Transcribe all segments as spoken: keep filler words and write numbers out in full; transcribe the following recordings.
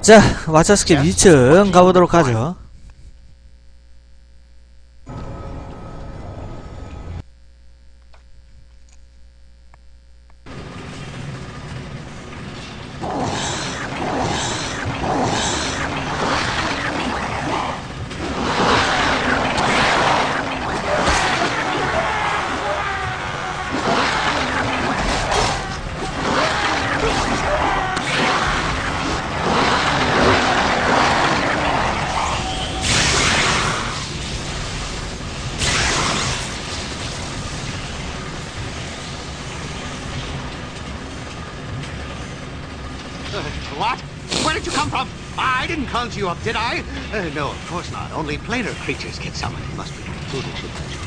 자, 와차스캡 이 층 가보도록 하죠. What? Where did you come from? I didn't conjure you up, did I? Uh, no, of course not. Only planar creatures get summoned. It must be foolish.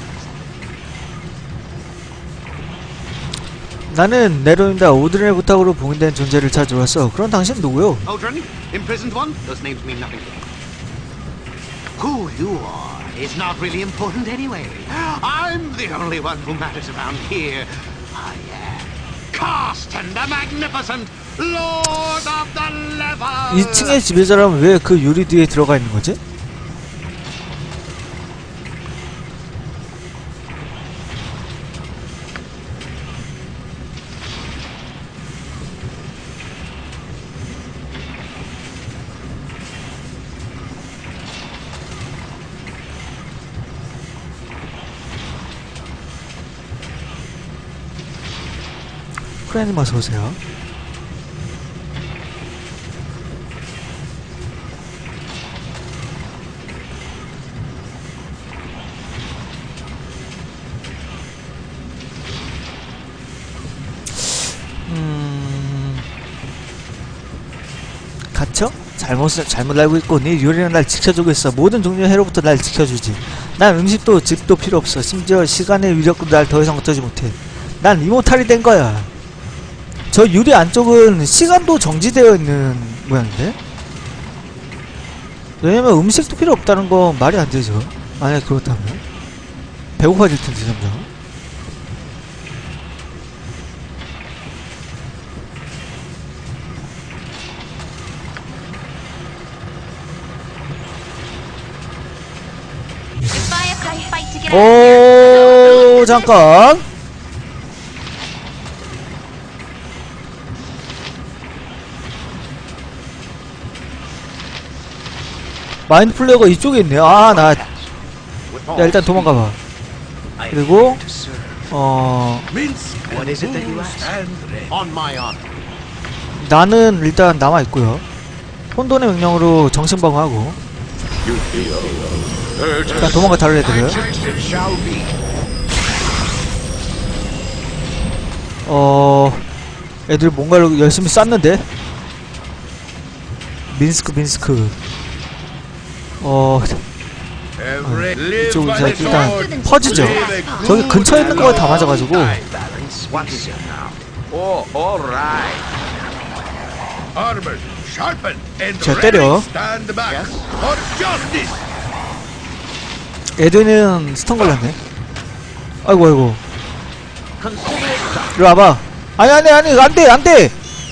나는 네로입니다. 오드린의 부탁으로 봉인된 존재를 찾으러 왔어. 그럼 당신 누구요? Odrin? Imprisoned one? Those names mean nothing to me. Who you are is not really important anyway. I'm the only one who matters around here. I am Karsten the Magnificent, Lord of the Level. 이 층의 지배자라면 왜 그 유리 뒤에 들어가 있는 거지? 프레님 어서오세요. 음... 갇혀? 잘못, 잘못 알고 있고 네 요리는 날 지켜주고 있어. 모든 종류의 해로부터 날 지켜주지. 난 음식도 집도 필요 없어. 심지어 시간의 위력도 날 더 이상 어쩌지 못해. 난 이모탈이 된 거야. 저 유리 안쪽은 시간도 정지되어 있는 모양인데? 왜냐면 음식도 필요 없다는 건 말이 안 되죠. 만약에 그렇다면 배고파질 텐데 점점. 오, 잠깐. 마인드 플레이어가 이쪽에 있네요. 아, 나. 야, 일단 도망가봐. 그리고, 어. 나는 일단 남아있고요. 혼돈의 명령으로 정신방어하고. 일단 도망가 다른 애들은. 어. 애들 뭔가를 열심히 쌌는데? 민스크, 민스크. 어... 이쪽 이제 일단 퍼지죠. 저기 근처에 있는 거에 다 맞아가지고. 제가 때려. 애들은 스턴 걸렸네. 아이고 아이고. 이리 와봐. 아니 아니 아니 안돼 안돼.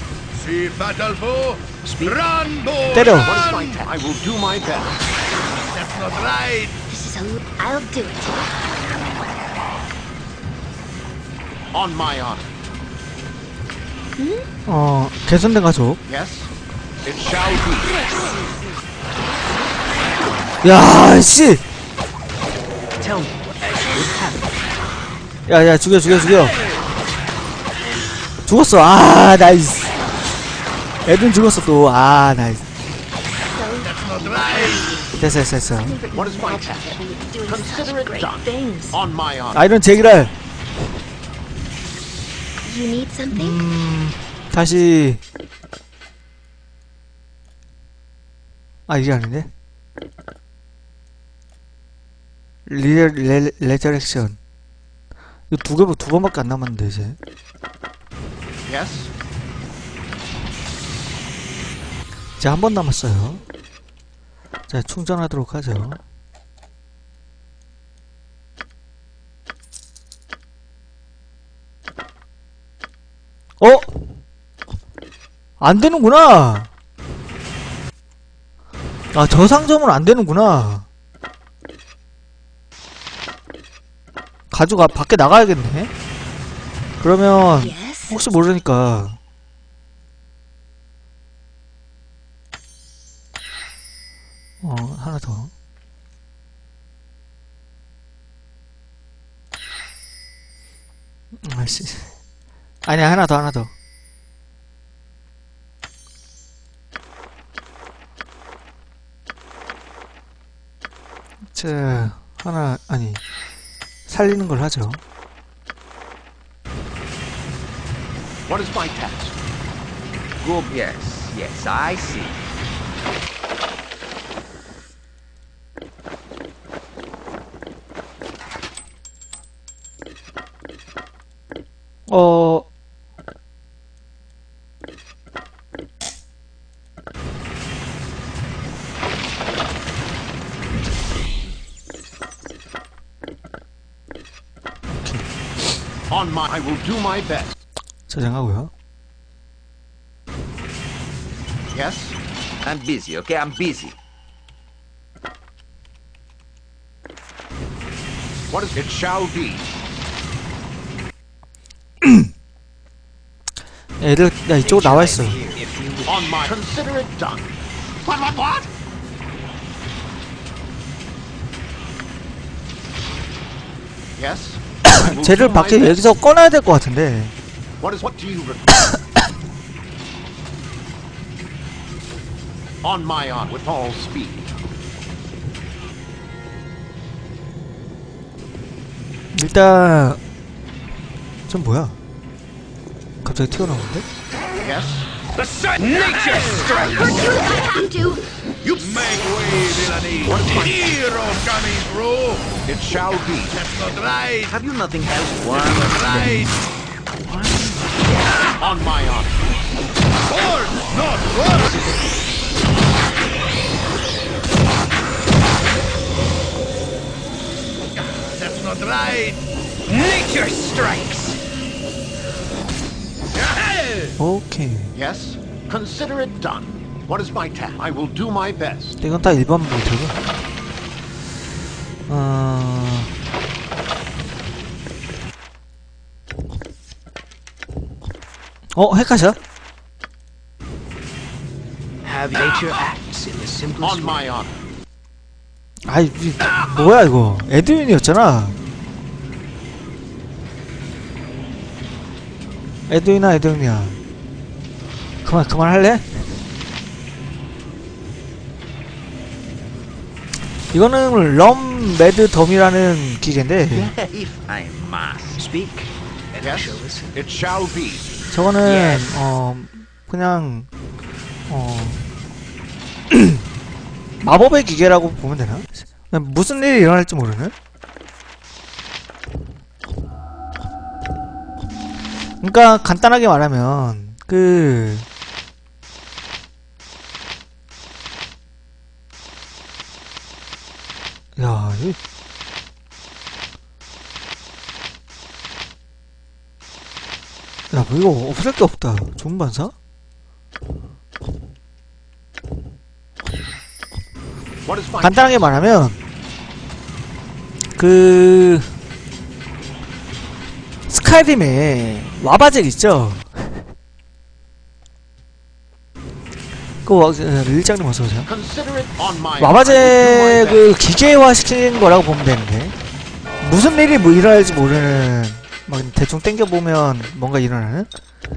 때려. 어, 개선된 가족. 야, 씨. 야, 야, 죽여, 죽여, 죽여. 죽었어. 아, 나이스. 애든 죽었어 또. 아, 나이스. 됐어, 됐어, 됐어. 아이런 제기랄. 음, 다시. 아, 이게 아닌데? 리레, 레, 레저렉션. 이거 두 개, 두 번밖에 안 남았는데, 이제. 이제 한 번 남았어요. 자, 충전하도록 하죠. 어? 안 되는구나! 아, 저 상점은 안 되는구나. 가져가, 밖에 나가야겠네. 그러면, 혹시 모르니까. 어, 하나 더. 아씨. 아니야, 하나 더, 하나 더. 자, 하나, 아니. 살리는 걸 하죠. What is my task? Go, yes, yes, I see. 어, On my, I will do my best. 저장하고요. Yes? I'm busy, okay? I'm busy. What is it? Shall be. 애들, 야, 이쪽으로 나와있어. On my, consider it done. What, what, what? Yes? I will 쟤를 do my 밖에 best. 여기서 꺼놔야 될 것 같은데. What is what do you require? On my honor, with all speed. 일단, 좀 뭐야? 갑자기 튀어나오는데? Yes? The sun, nature strike! You make way, villainy! Hero coming through! It shall be. That's not right! Have you nothing else? One right. On my honor. Force, not words! That's not right! Nature strikes! 오케이. Yes? Consider it done. What is my task? I will do my best. 이건 다 일반 모드고. 어... 어, 핵카샷? Have nature acts in the simplest On my honor. 아이, 이, 뭐야 이거? 에드윈이었잖아. 에드윈아, 에드윈이야. 그만, 그만 할래? 이거는 럼 매드 덤이라는 기계인데 If I must speak, and I Yes? shall listen. It shall be. 저거는 어 그냥 어 마법의 기계라고 보면 되나? 그냥 무슨 일이 일어날지 모르는? 그러니까 간단하게 말하면 그 야, 이 야, 뭐 이거 없을 게 없다. 좋은 반사? What is my 간단하게 말하면 그 스카이림에 와바젤 있죠? 그 와, 릴장님 어서오세요. Consider it on my 와바젤을 기계화 시킨 거라고 보면 되는데 무슨 일이 뭐 일어날지 모르는 막 대충 땡겨보면 뭔가 일어나는?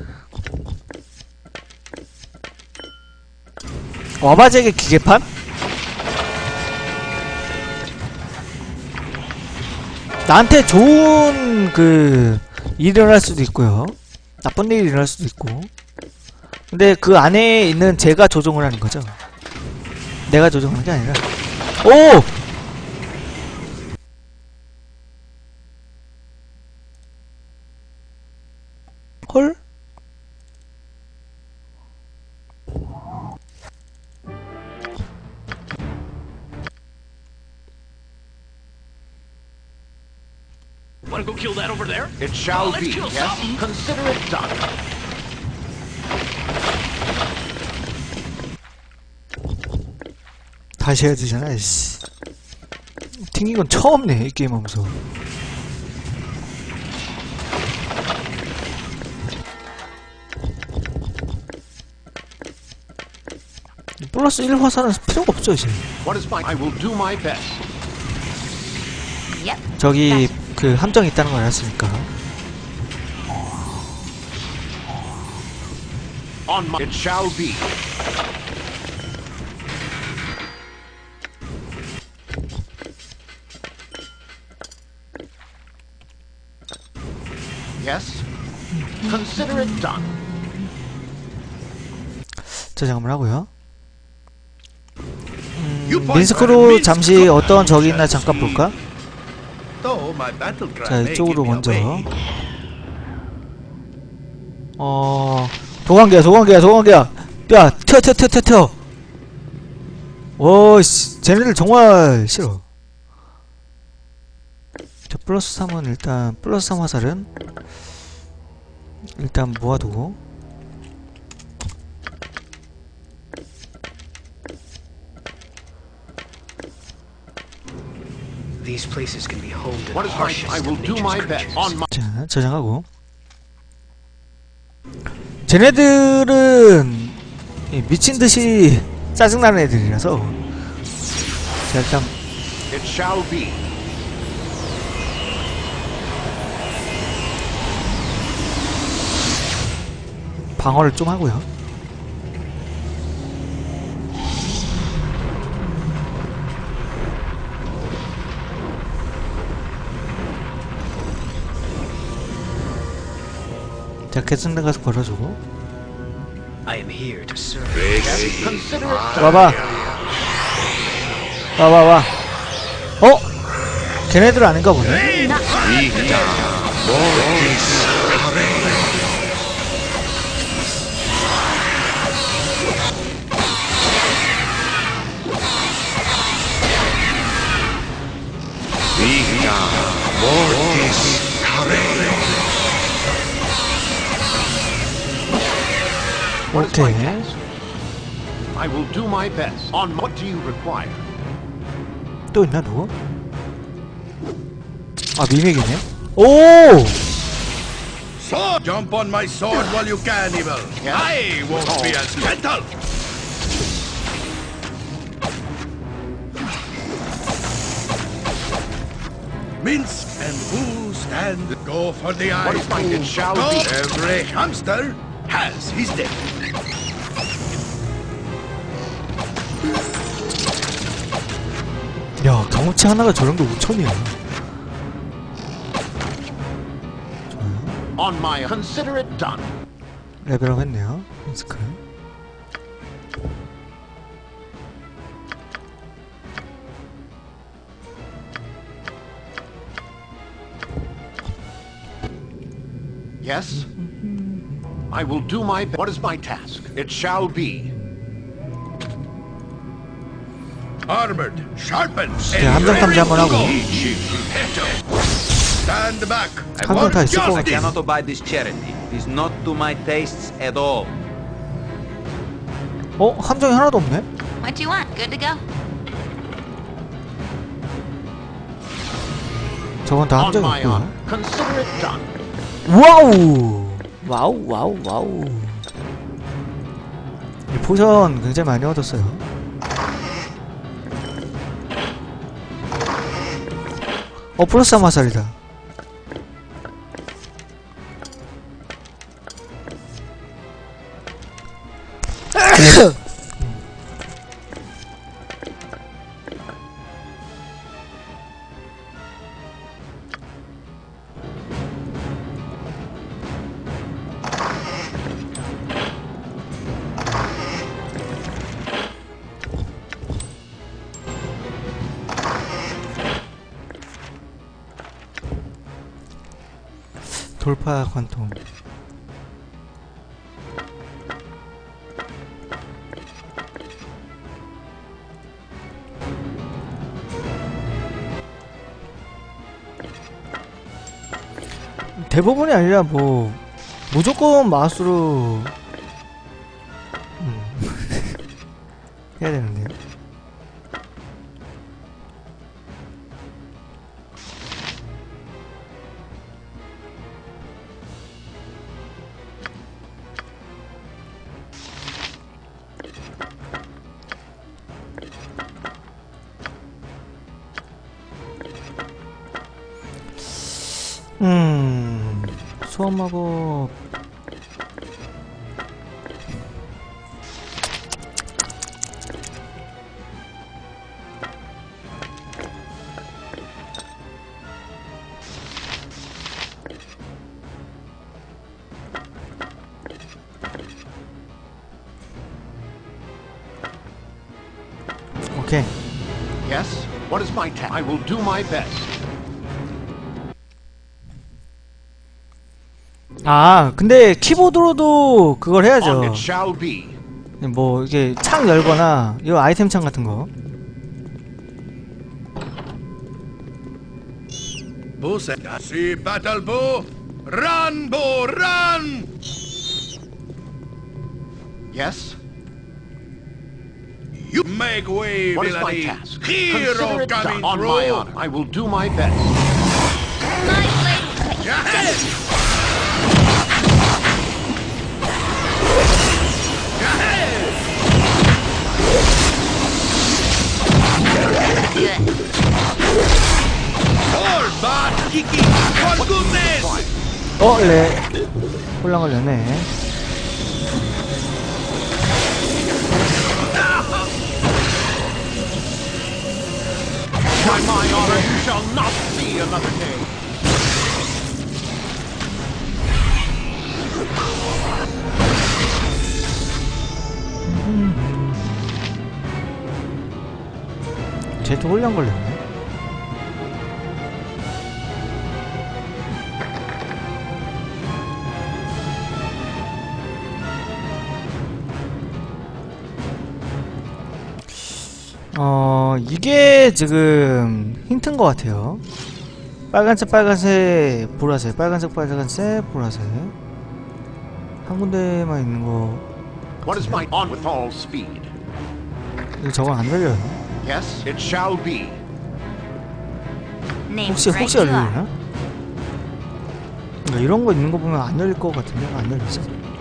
와바젤의 기계판? 나한테 좋은 그 일이 일어날 수도 있고요, 나쁜 일이 일어날 수도 있고. 근데 그 안에 있는 제가 조종을 하는 거죠. 내가 조종하는 게 아니라. 오! 헐? Want to go kill that over there? It shall Let's be. kill Yes? something. Consider it done. 다시 해야 되잖아. 씨. 튕긴 건 처음네 이 게임 하면서. 플러스 일 화살은 필요가 없죠 이제. What is my? I will do my best. 저기 그 함정이 있다는 걸 알았으니까. On my, it shall be. Yes. Consider it done. 저장을 하고요. 음, 민스크로 잠시 어떤 적이 있나 잠깐 볼까? 자, 이쪽으로 먼저. 어, 도관계야, 도관계야, 도관계야. 야, 튀어, 튀어, 튀어, 튀어, 튀어. 오, 씨, 쟤네들 정말 싫어. 자, 플러스 삼은 일단, 플러스 삼 화살은 일단 모아두고. These places can be home to What the is my? harshest I will of do my nature's best. creatures. On my. 자, 저장하고. 쟤네들은 이 미친듯이 짜증나는 애들이라서. 자, 일단 It shall be. 방어를 좀 하고요. 자, 개승대 가서 걸어주고. I am here to serve. Consider it. 와봐. 와봐, 와. 어? 걔네들 아닌가 보네. What is my 오케이. task? I will do my best. On what do you require? 또 있나 누구? 아, 미맥이네. 오! Sword! Jump on my sword while you can, evil. I won't be as gentle. Mince and boost and go for the eye. What is mine? It shall Go. be. Every hamster has his day. 야, 경험치 하나가 저정도 오천이야. On my. Consider it done. 레벨업 했네요. 스크. Yes. I will do my best. What is my task? It shall be. Armored, sharpened. 자, 함정 탐지 한번 하고. Stand back. I 함정 다 want 있을 것 I 같아. cannot abide this charity. It is not to my tastes at all. 어? 함정이 하나도 없네? What do you want? Good to go? 저건 다 On 함정이 my 없고. honor. Consider it done. 와우! 와우, 와우, 와우. 이 포션 굉장히 많이 얻었어요. 어, 플러스 삼 화살이다. 돌파 관통. 대부분이 아니라 뭐 무조건 마우스로 음. 해야 되는데요. 소환 마법. 오케이. Yes? What is my task? I will do my best. 아, 근데 키보드로도 그걸 On 해야죠. it shall be. 뭐 이게 창 열거나 이 아이템 창 같은 거. Bow set. See battle bow. Run, bow, run! Yes? You make way, What is my villainy. task? Hero Consider it coming done. On my through. honor. I will do my best. Ahead! All but Kiki, for goodness! 어, 네. 혼란 걸렸네. By my honor, you shall not see another day. 쟤도 혼란 걸렸네. 어, 이게 지금 힌트인 것 같아요. 빨간색, 빨간색, 보라색, 빨간색, 빨간색, 보라색. 한 군데만 있는 거. What is my on with all speed? 이거 저건 안 열려요. Yes, it shall be. 혹시, 혹시 열리려나? 그러니까 이런 거 있는 거 보면 안 열릴 것 같은데? 안 열리죠?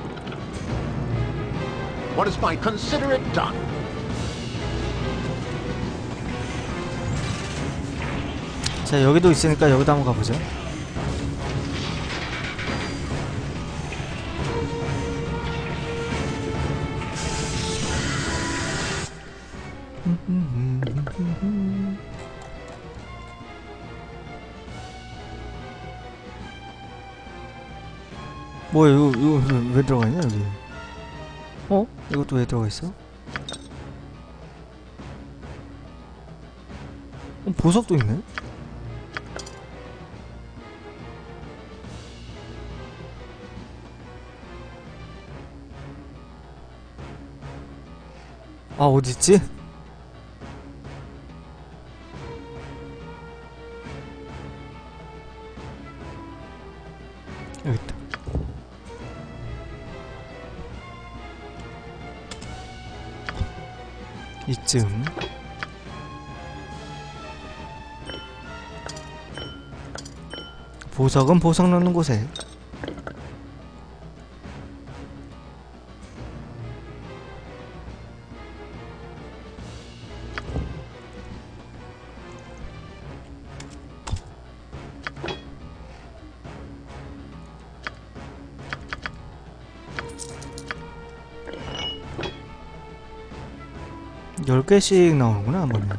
What is my consider it done? 자, 여기도 있으니까 여기도 한번 가보죠. 뭐야, 이거, 이거 왜, 왜 들어가 있냐, 여기? 어? 이것도 왜 들어가 있어? 어, 보석도 있네? 아, 어딨지? 여기 있다. 이쯤. 보석은 보석 넣는 곳에. 열 개씩 나오는구나, 한 번에.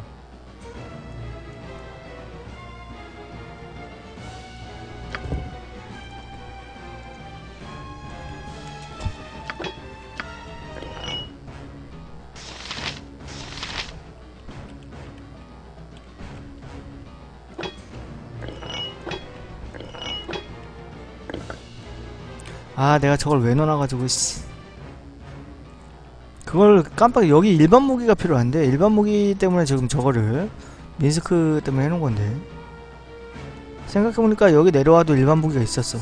아, 내가 저걸 왜 넣어놔가지고, 씨. 그걸 깜빡, 여기 일반 무기가 필요한데, 일반 무기 때문에 지금 저거를 민스크 때문에 해놓은 건데. 생각해보니까 여기 내려와도 일반 무기가 있었어.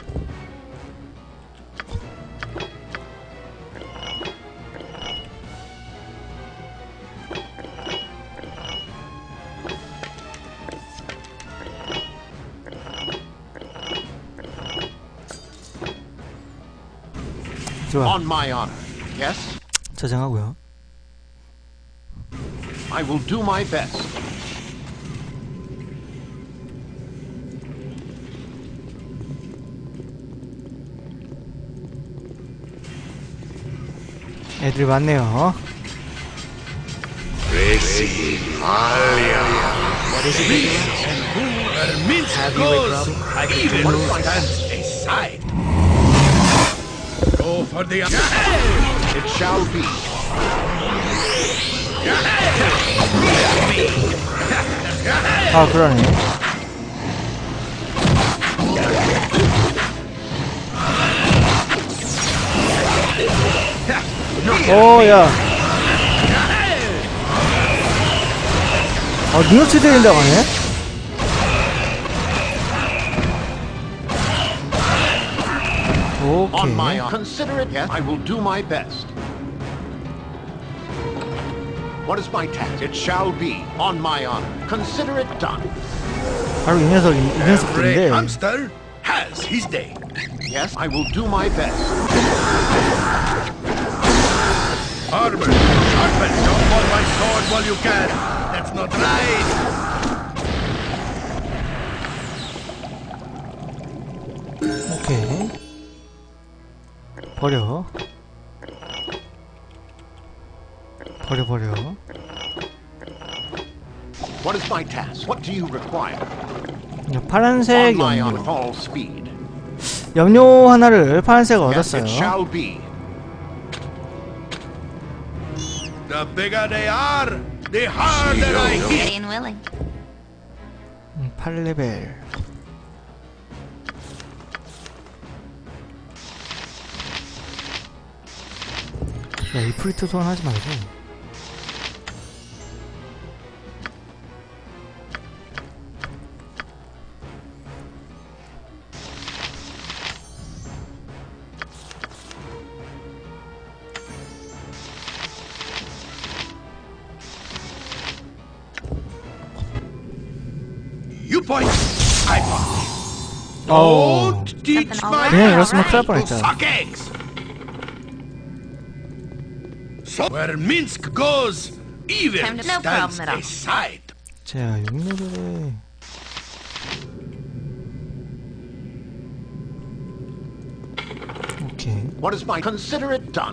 좋아. On my honor. Yes? 저장하고요. I will do my best. 애들이 많네요. Where Minsk goes, evil stands aside. Go for the It shall be. 아, 그러네. 오, 야. 아, 눈치 때린다고 하네? On my 오케이. honor. Consider it. Yes, I will do my best. What is my task? It shall be. On my honor. Consider it done. 바로 이 녀석, 이, 이 every 녀석들인데. hamster has his day. Yes, I will do my best. Armor, sharpen, jump on my sword while you can. That's not right. 오케이. 버려. 버려, 버려. What is my task? What do you require? 파란색 On my honor. 염료. All speed. 염료 하나를 파란색 Yes, 얻었어요. it shall be. The bigger they are, the harder I hit. Ready and willing. 음, 팔 레벨. 야, 이프리트 소환하지 말고. You point, I point. 어우, Don't teach my 그냥 이랬으면 큰일 날 to 뻔했잖아. suck eggs. So where Minsk goes, evil Time to- no stands problem at all. aside. 자, 육 레벨에. 오케이. What is my? Consider it done.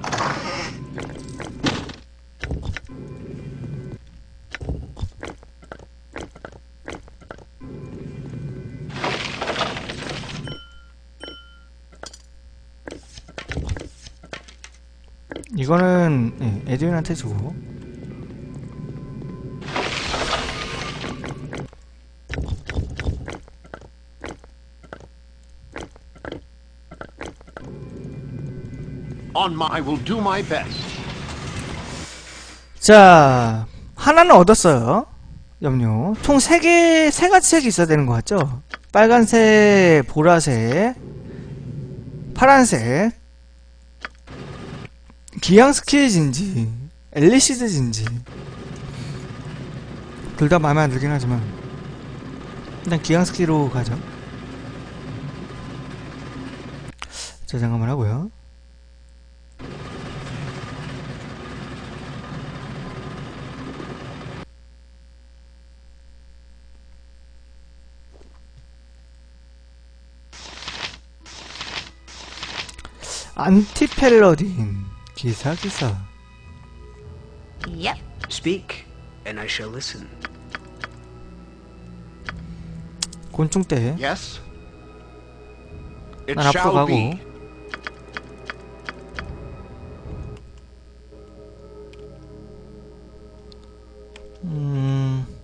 이거는 예, 에드윈한테 주고. On my, I will do my best. 자, 하나는 얻었어요. 염료. 총 세 개, 세 가지 색이 있어야 되는 것 같죠? 빨간색, 보라색, 파란색, 기양 스킬진지, 엘리시드진지. 둘 다 마음에 안 들긴 하지만. 일단 기양 스킬로 가죠. 저장감을 하고요. 안티펠러딘 기사 기사. Yep. Speak, and I shall listen. 곤충대. Yes. It 난 앞으로 shall 가고. be. 음,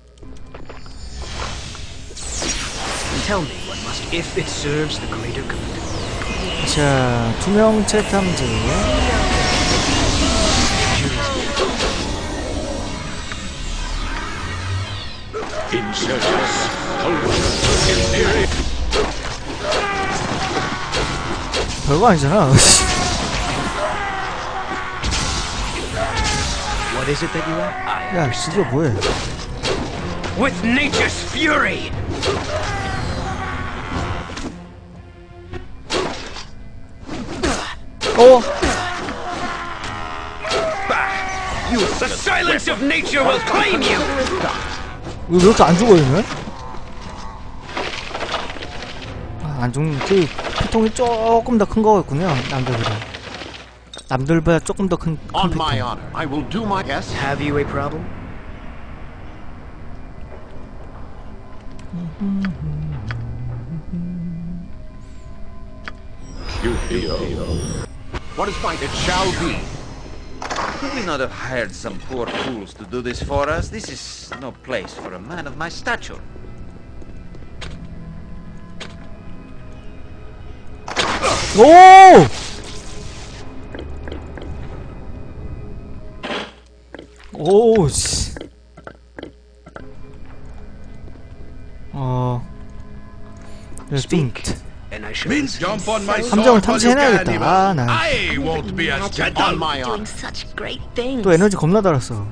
Tell me what must, if it serves the greater good. 자, 투명체 탐지. 별거 아니잖아. What is it that you want? I 야, 이거 뭐해? With nature's fury! 어? You, the silence of nature will claim you! 왜 이렇게 안 죽어, 얘는? 아, 안 죽는, 그, 피통이 조금 더 큰 거였군요, 남들보다. 남들보다 조금 더 큰 On my 컴퓨터. honor, I will do my best. Have you a problem? What is my? It shall be. Could we not have hired some poor fools to do this for us? This is no place for a man of my stature. 오! 오, 씨. 어. 그래서 좀 Speak, and I shall Mince, listen. jump on my sword 함정을 while you can, 탐지해놔야겠다. evil. 아, 나. I won't be as On gentle. my honor. doing such great things. 또 에너지 겁나 달았어.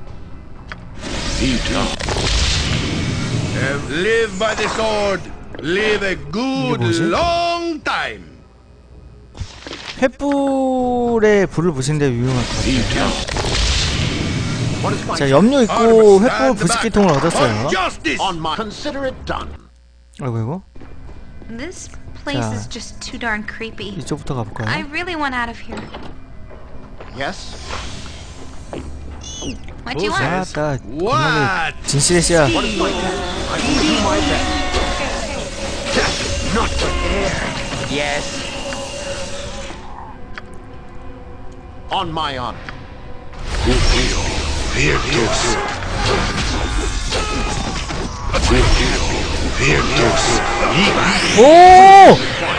Uh, live by the sword. Live a good 뭐지? long time. 횃불에 불을 붙이는데 유용할 것 같아요. What is my? 자, 염료 있고 Arms, 횃불 stand 부식기통을 back. 얻었어요. On justice. On my. Consider it done. 아이고, 이거. This place 자. is just too darn creepy. 이쪽부터 I 가볼까요? really want out of here. Yes. What do you want? 아따, What? 진실의 씨야. What is my best? I will do my best. Not prepared. Yes. On my honor. 오!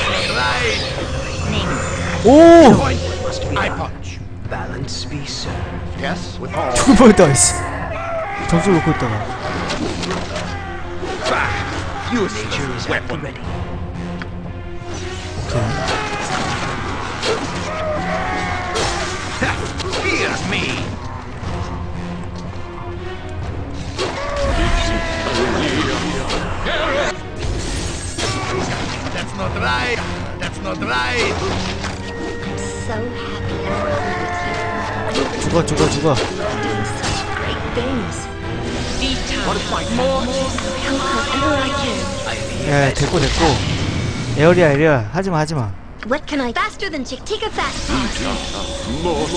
오! Must be I done. punch. Balance be served. Yes, with all. 죽을 뻔했다, 씨. 점수 놓고 있다가. Nature is at the ready. Here's me. That's not right. That's not right. So happy everyone is here. 죽어, 죽어, 죽어. Doing such great things. What is my? Help however I can. 야, 됐고, 됐고. 에어리야, 에어리야. 하지마, 하지마. What can I? Faster than Chick. Take a fast pass.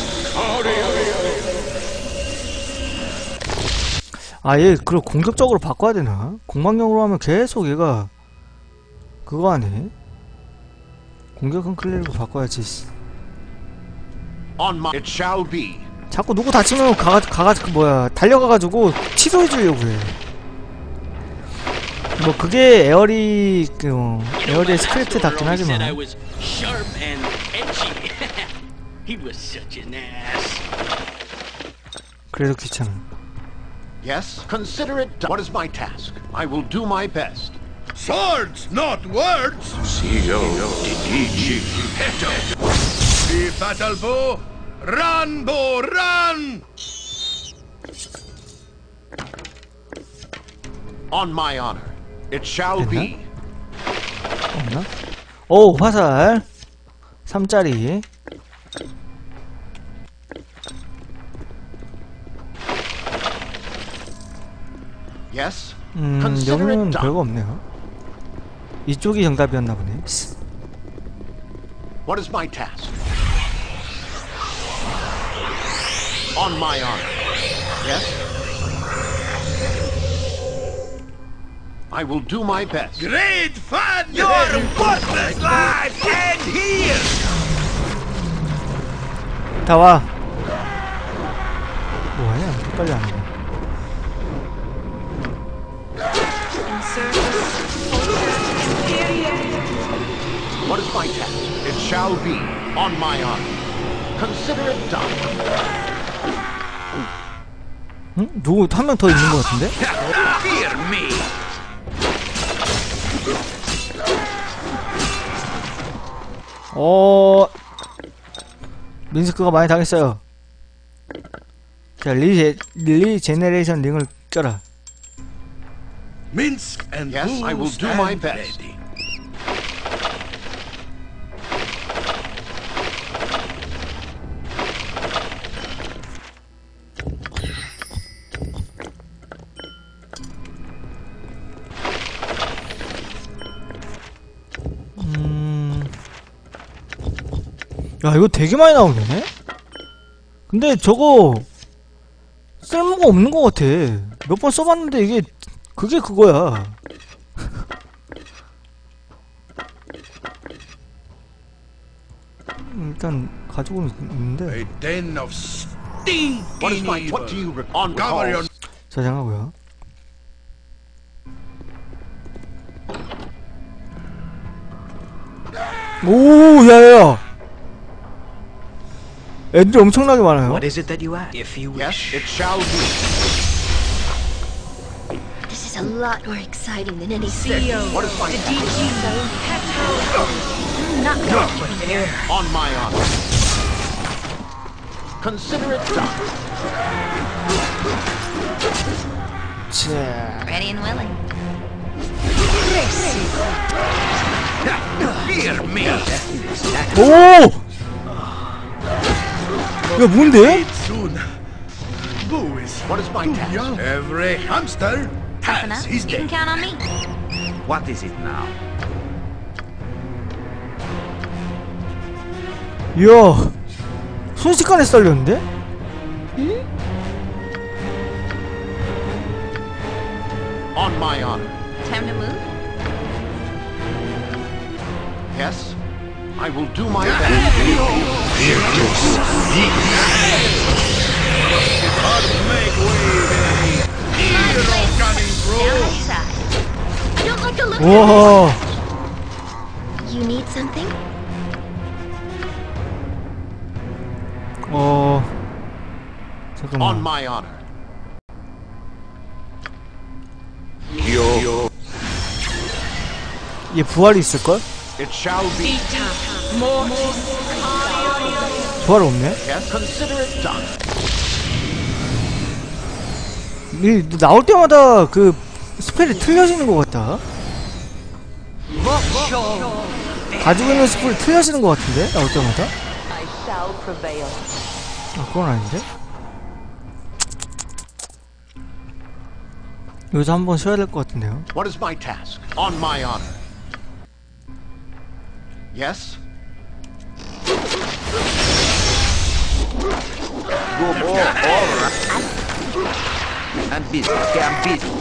아, 얘, 그걸 공격적으로 바꿔야 되나? 공방용으로 하면 계속 얘가, 그거 하네? 공격은 클릭으로 바꿔야지. On my. It shall be. 자꾸 누구 다치면 가가, 가가, 그 뭐야, 달려가가지고 취소해주려고 해. 뭐, 그게 에어리, 그, 어, 에어리의 스크립트답긴 After all, he said I 하지만. was sharp and edgy. He was such an ass. 그래도 귀찮아. Yes. Consider it done. What is my task? I will do my best. Swords, not words. The battle bow. Run, bow, run. On my honor. It shall be. 없나? 오, 화살. 삼 짜리. Yes. 음, Consider 여기는 it done. 별거 없네요. 이쪽이 정답이었나 보네. What is my task? On my honor. Yes. I will do my best. Great fun. Your worthless life end here. 다 와. 뭐하냐? 빨리 안 해. What is my task? It shall be. On my honor. Consider it done. 응? 누구 한 명 더 있는 것 같은데? Fear me. 어, 민스크가 많이 당했어요. 자, 리, 리제네레이션 링을 껴라. Minsk and Yes, I will fools do my and best. ready. 야, 이거 되게 많이 나오네? 근데 저거 쓸모가 없는 것 같아. 몇 번 써봤는데 이게 그게 그거야. 일단 가지고 있는데. A den of stinking What is my... evil. What do you... Re- on Cover your... 저장하고요. 오, 야야야. 애들이 엄청나게 많아요. What is it that you ask? If you Yes, wish. it shall be. This is a lot more exciting than any C E O, circus. What is my... the D G, Petro. Not gonna keep me here. On my honor. Consider it done. 자, Ready and willing. Fear me. 오! 야, 뭔데? Soon. Boo is What is my too task? young. Every hamster has Enough? his You can day. count on me. What is it now? 이야, 순식간에 썰렸는데? On my honor. Time to move. Yes, I will do my best. Make way, hero coming Down through. my side. I don't like the look. 와, You need something? 어, On 잠깐만. my honor. 얘 부활이 있을걸? It shall be. 부활 없네? Yes, consider it done. 이 나올 때마다 그 스펠이 틀려지는 것 같다. 가지고 있는 스펠이 틀려지는 것 같은데? 나올 때마다? 아, 그건 아닌데? 여기서 한번 쉬어야 될 것 같은데요? What is my task? On my honor. Yes? Go all, all right. And busy. Okay, I'm busy.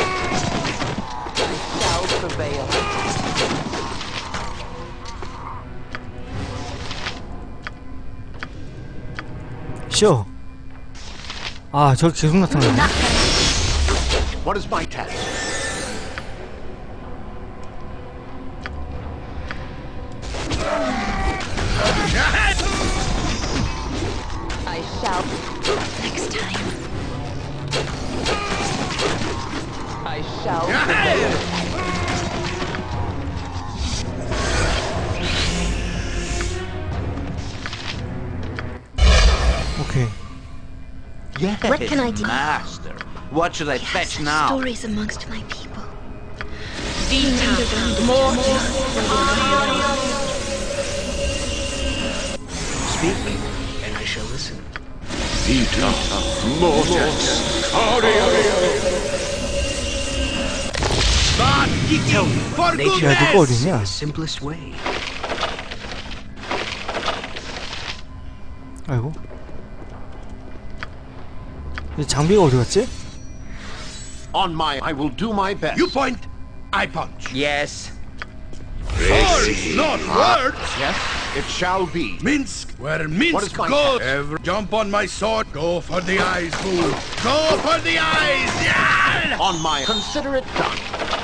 쉬어. 아, 저기 계속 나타나네. What is my task? Next time. 오케이. Yes, What can I do? master. What should I We have fetch such now? stories amongst my people. Speak, and I shall listen. Start kicking for Nature 야, 누가 goodness. 어디냐? the simplest way. 아이고. 이 장비가 어디 갔지? On my... I will do my best. You point, I punch. Yes. Words, not words. Yes, it shall be. Minsk, where What Minsk is my goes. task? Every jump on my sword. Go for the eyes, fool. Go for the eyes. Yeah. On my... Consider it done.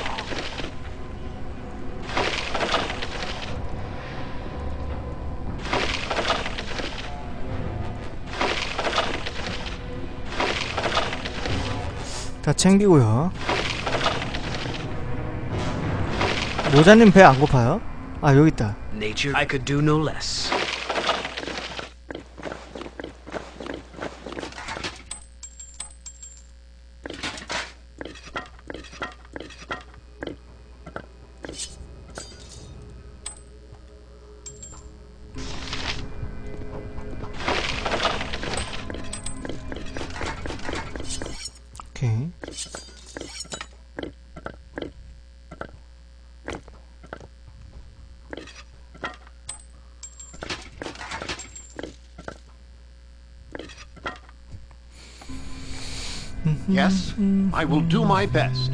다 챙기고요. 모자님 배 안 고파요? 아, 여기 있다. Nature, I could do no less. 오케이. Yes, I will do my best.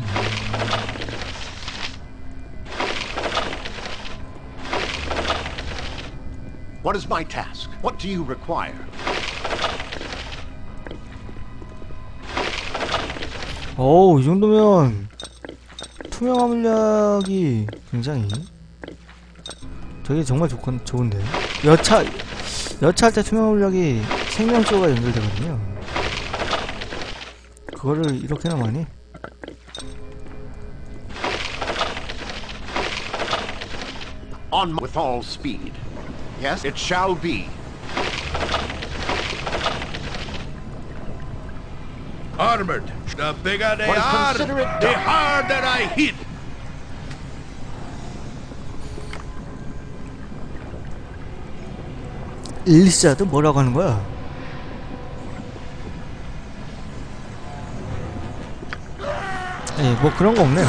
What is my task? What do you require? 어우, 이 정도면 투명화 물약이 굉장히 되게 정말 좋건, 좋은데. 여차 여차할 때 투명화 물약이 생명조가 연결되거든요. 그거를 이렇게나 많이? On with all speed. Yes, it shall be. Armored. The bigger they Well, are, consider it the done. harder I hit. 일리사드 뭐라고 하는 거야? 예, 뭐 그런 거 없네요.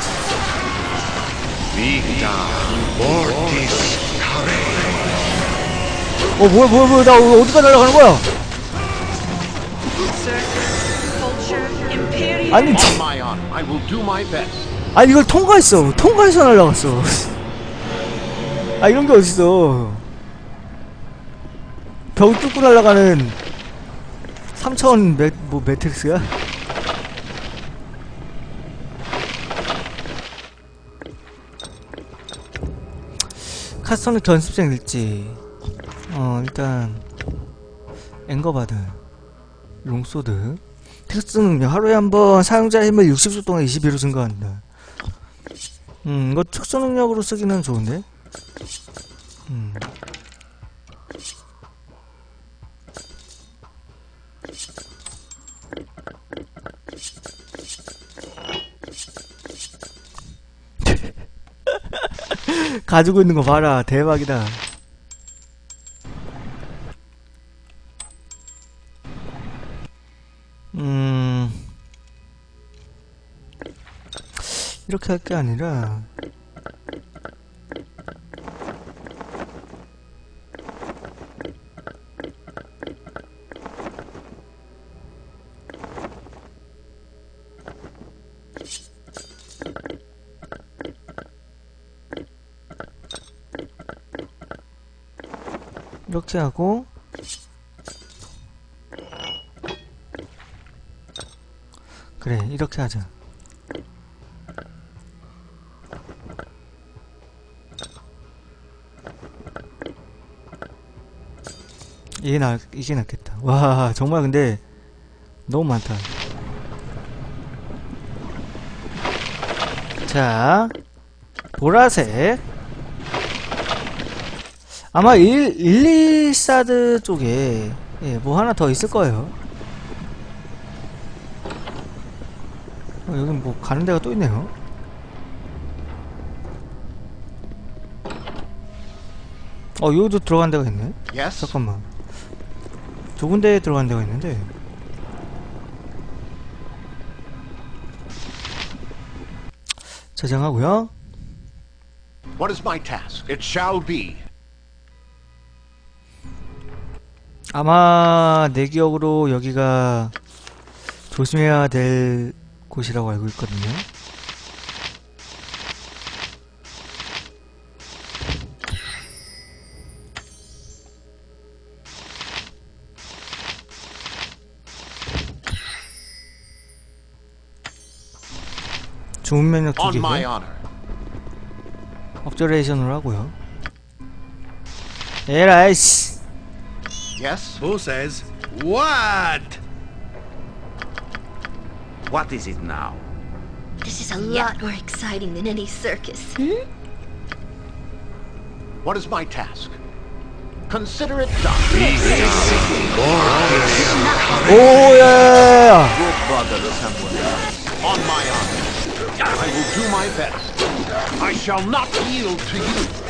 어, 뭐야, 뭐야, 뭐야, 나 어디가 날아가는 거야? 아니, On my honor, I will do my best. 아 이걸 통과했어. 통과해서 날아갔어. 아 이런 게 어딨어. 벽 뚫고 날아가는 삼 차원 매, 뭐 매트릭스야? 카스터는 견습생 일지. 어 일단 앵거바드 롱소드 특수 능력 하루에 한번 사용자 힘을 육십 초 동안 이십일 로 증가한다. 음 이거 특수 능력으로 쓰기는 좋은데. 음 가지고 있는 거 봐라. 대박이다. 음 이렇게 할 게 아니라 이렇게 하고 그래 이렇게 하자. 이게 나 이게 낫겠다. 와 정말 근데 너무 많다. 자 보라색 아마 일, 일리사드 쪽에 예, 뭐 하나 더 있을 거예요. 어, 여긴 뭐 가는 데가 또 있네요. 어 여기도 들어간 데가 있네. Yes. 잠깐만 좁은 데에 들어간 데가 있는데 저장하고요. What is my task? It shall be. 아마 내 기억으로 여기가 조심해야 될 곳이라고 알고 있거든요. 주문 면역 두 On 개 my honor. 업저레이션으로 하고요. 에라이씨. Yes. Who says what? What is it now? This is a lot more exciting than any circus. What is my task? Consider it done. 오야. On my honor. I will do my best. I shall not yield to you.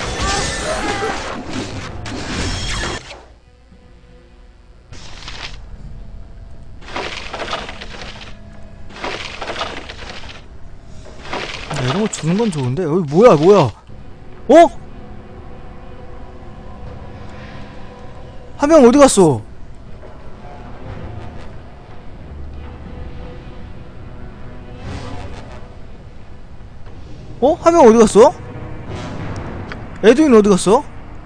이런 거 주는 건 좋은데 여기 뭐야 뭐야? 어? 한 명 어디 갔어? 어? 한 명 어디 갔어? 에드윈 어디 갔어?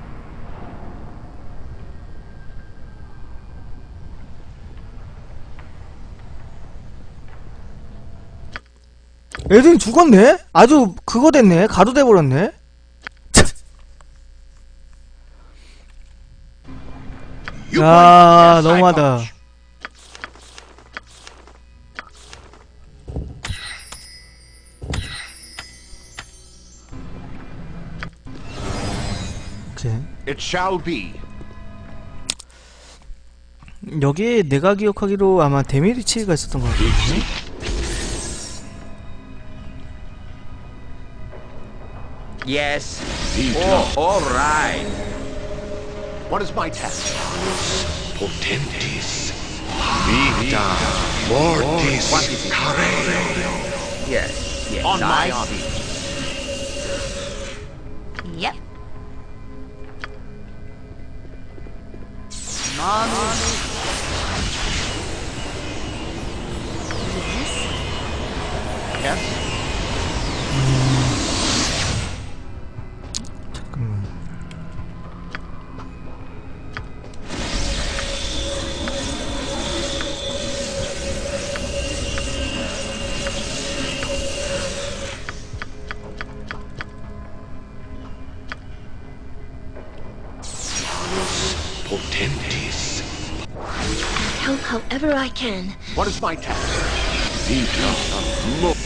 에드윈 죽었네? 아주 그거 됐네. 가도 돼버렸네. 야, 너무하다. 오케이. It shall be. 여기에 내가 기억하기로 아마 데메리치가 있었던 것 같거든요. Yes. Oh, all right. What is my task? Potentis. Vita. Mortis. What is it? Yes, yes. On my I honor. Yep. Yes. 잠깐만. Potentis. Help however I can. What is my task? Vita. Mo-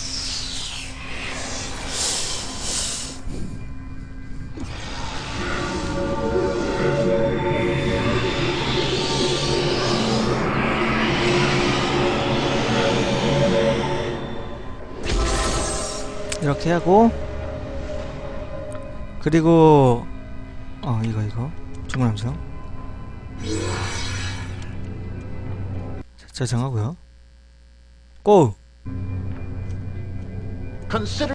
이렇게 하고, 그리고 어 이거 이거 주문 함성 저장하고요. 고! Consider.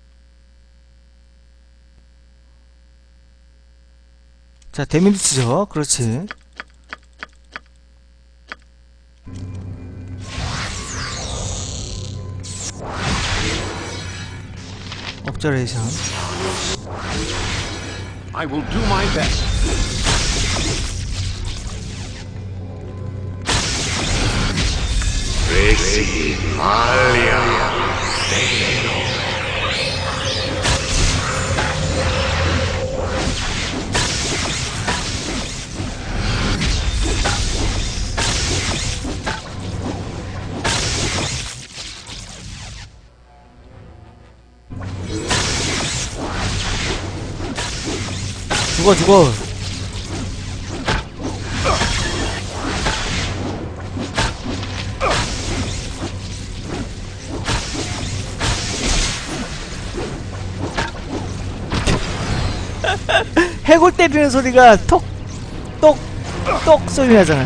자, 데미지죠. 그렇지. 옵저레이션. I will do my best. Resi. Alia. 죽어 죽어. 해골 때리는 소리가 톡, 똑, 똑 소리 나잖아.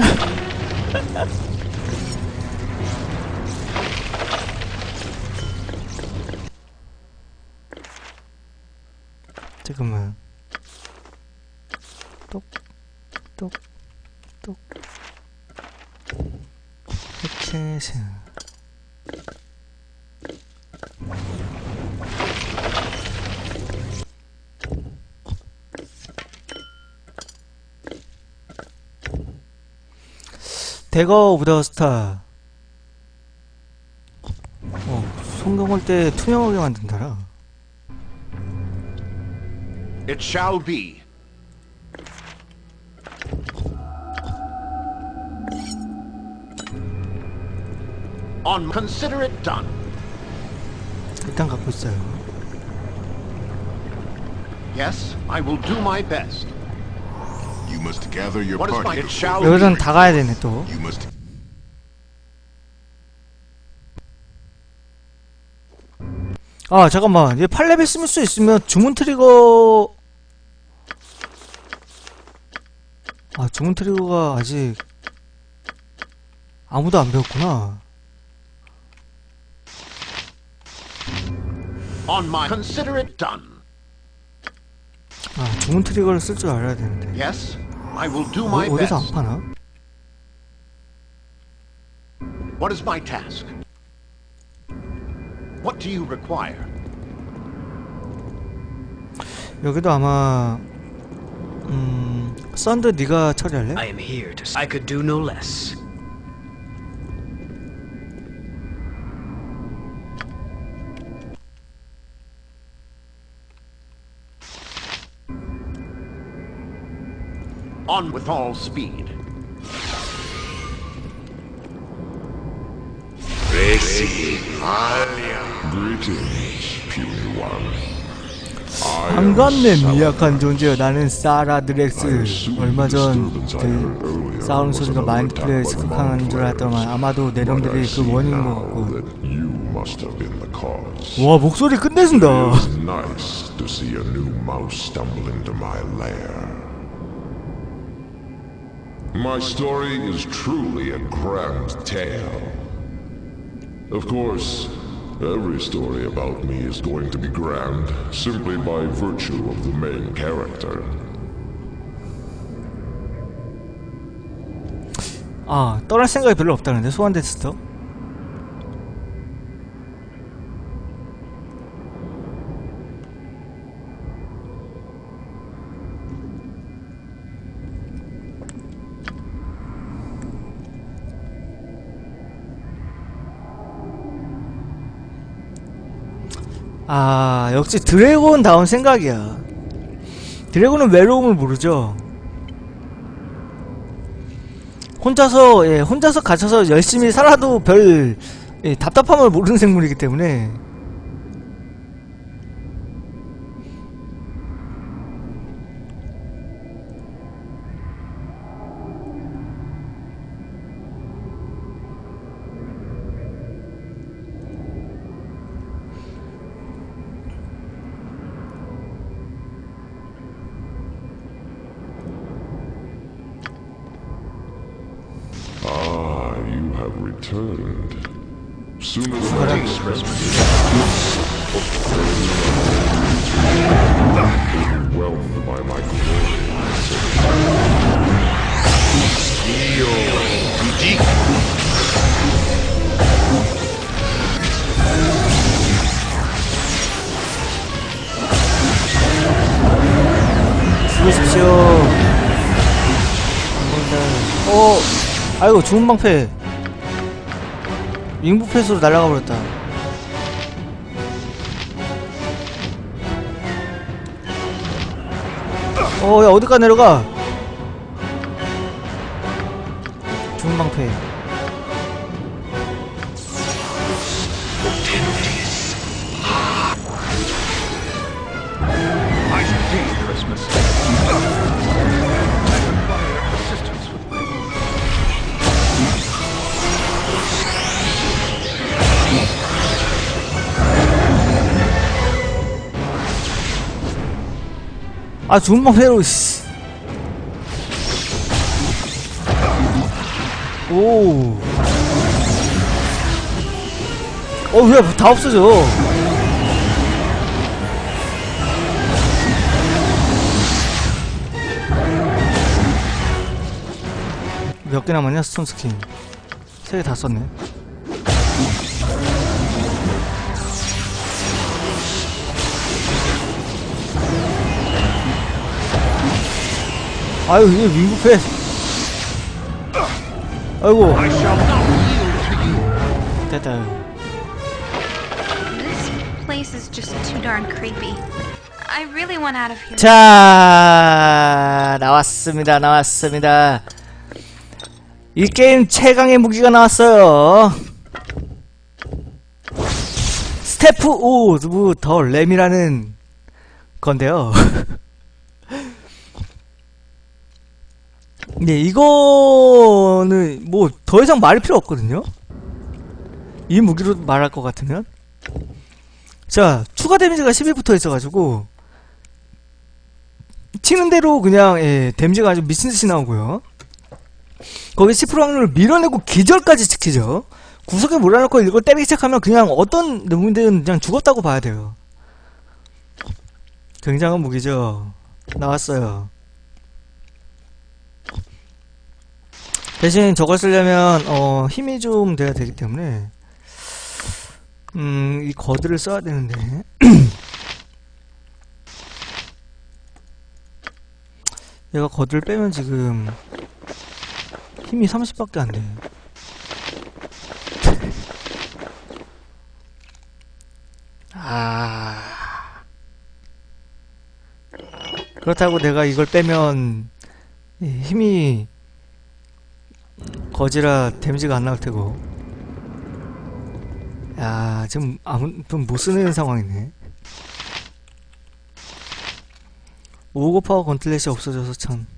잠깐만. 똑, 똑, 똑. 해켓은. 대거 오브 더 스타. 어, 송경할 때 투명하게 만든다라. It shall be. On. Consider it done. 일단 갖고 있어요. Yes, I will do my best. You must gather your What is my? party. It shall 여기선 be. 다 가야 되네 또. You must. 아 잠깐만, 얘 팔 레벨 쓸 수 있으면 주문 트리거. 아 주문 트리거가 아직 아무도 안 배웠구나. On my. Consider it done. 아 주문 트리거를 쓸 줄 알아야 되는데. Yes, I will do 어, my 어디서 안 best. 파나? What is my task? What do you require? 여기도 아마 음... 썬드 네가 처리할래? I am here to. I could do no less. On with all speed. Greetings, puny one. 반갑네 미약한 존재여. 나는 사라 드렉스. 얼마 전 그 싸우는 소리가 마인드 플레이를 습득하는 줄 알았더만 아마도 내 놈들이 그 원인인 것 같고. 와 목소리 끝내준다. Nice to see a new mouse stumble into my lair. My story is truly a grand tale. Of course, every story about me is going to be grand simply by virtue of the main character. 아 떠날 생각이 별로 없다는데 소환 테스터. 아 역시 드래곤 다운 생각이야. 드래곤은 외로움을 모르죠. 혼자서 예 혼자서 갇혀서 열심히 살아도 별 예, 답답함을 모르는 생물이기 때문에. Ah, you have returned. Sooner than I expected. Overwhelmed by my glory. 죽으십시오. 어, 아이고 좋은 방패. 윙부패스로 날아가 버렸다. 어, 야 어디까 내려가? 좋은 방패. 아 좋은 방패로 씨. 오. 어 왜 다 없어져? 몇 개 남았냐 스톤 스킨? 세 개 다 썼네. 아유 이게 윙부패. 아이고 됐다. This place is just too darn creepy. I really want out of here. 자 나왔습니다 나왔습니다. 이 게임 최강의 무기가 나왔어요. 스태프 오브 더 램이라는 건데요. 네, 이거는 뭐 더 이상 말이 필요 없거든요. 이 무기로 말할 것 같으면. 자, 추가 데미지가 십이 붙어 있어가지고 치는 대로 그냥 예, 데미지가 아주 미친듯이 나오고요. 거기 십 퍼센트 확률을 밀어내고 기절까지 지키죠. 구석에 몰아넣고 이걸 때리기 시작하면 그냥 어떤 놈들은 그냥 죽었다고 봐야 돼요. 굉장한 무기죠. 나왔어요. 대신 저걸 쓰려면 어 힘이 좀 돼야 되기 때문에 음 이 거드를 써야 되는데 얘가 거들 빼면 지금 힘이 삼십밖에 안 돼. 아. 그렇다고 내가 이걸 빼면 힘이 거지라 데미지가 안 나올 테고. 야, 지금 아무튼 못 쓰는 상황이네. 오버파워 건틀렛이 없어져서 참.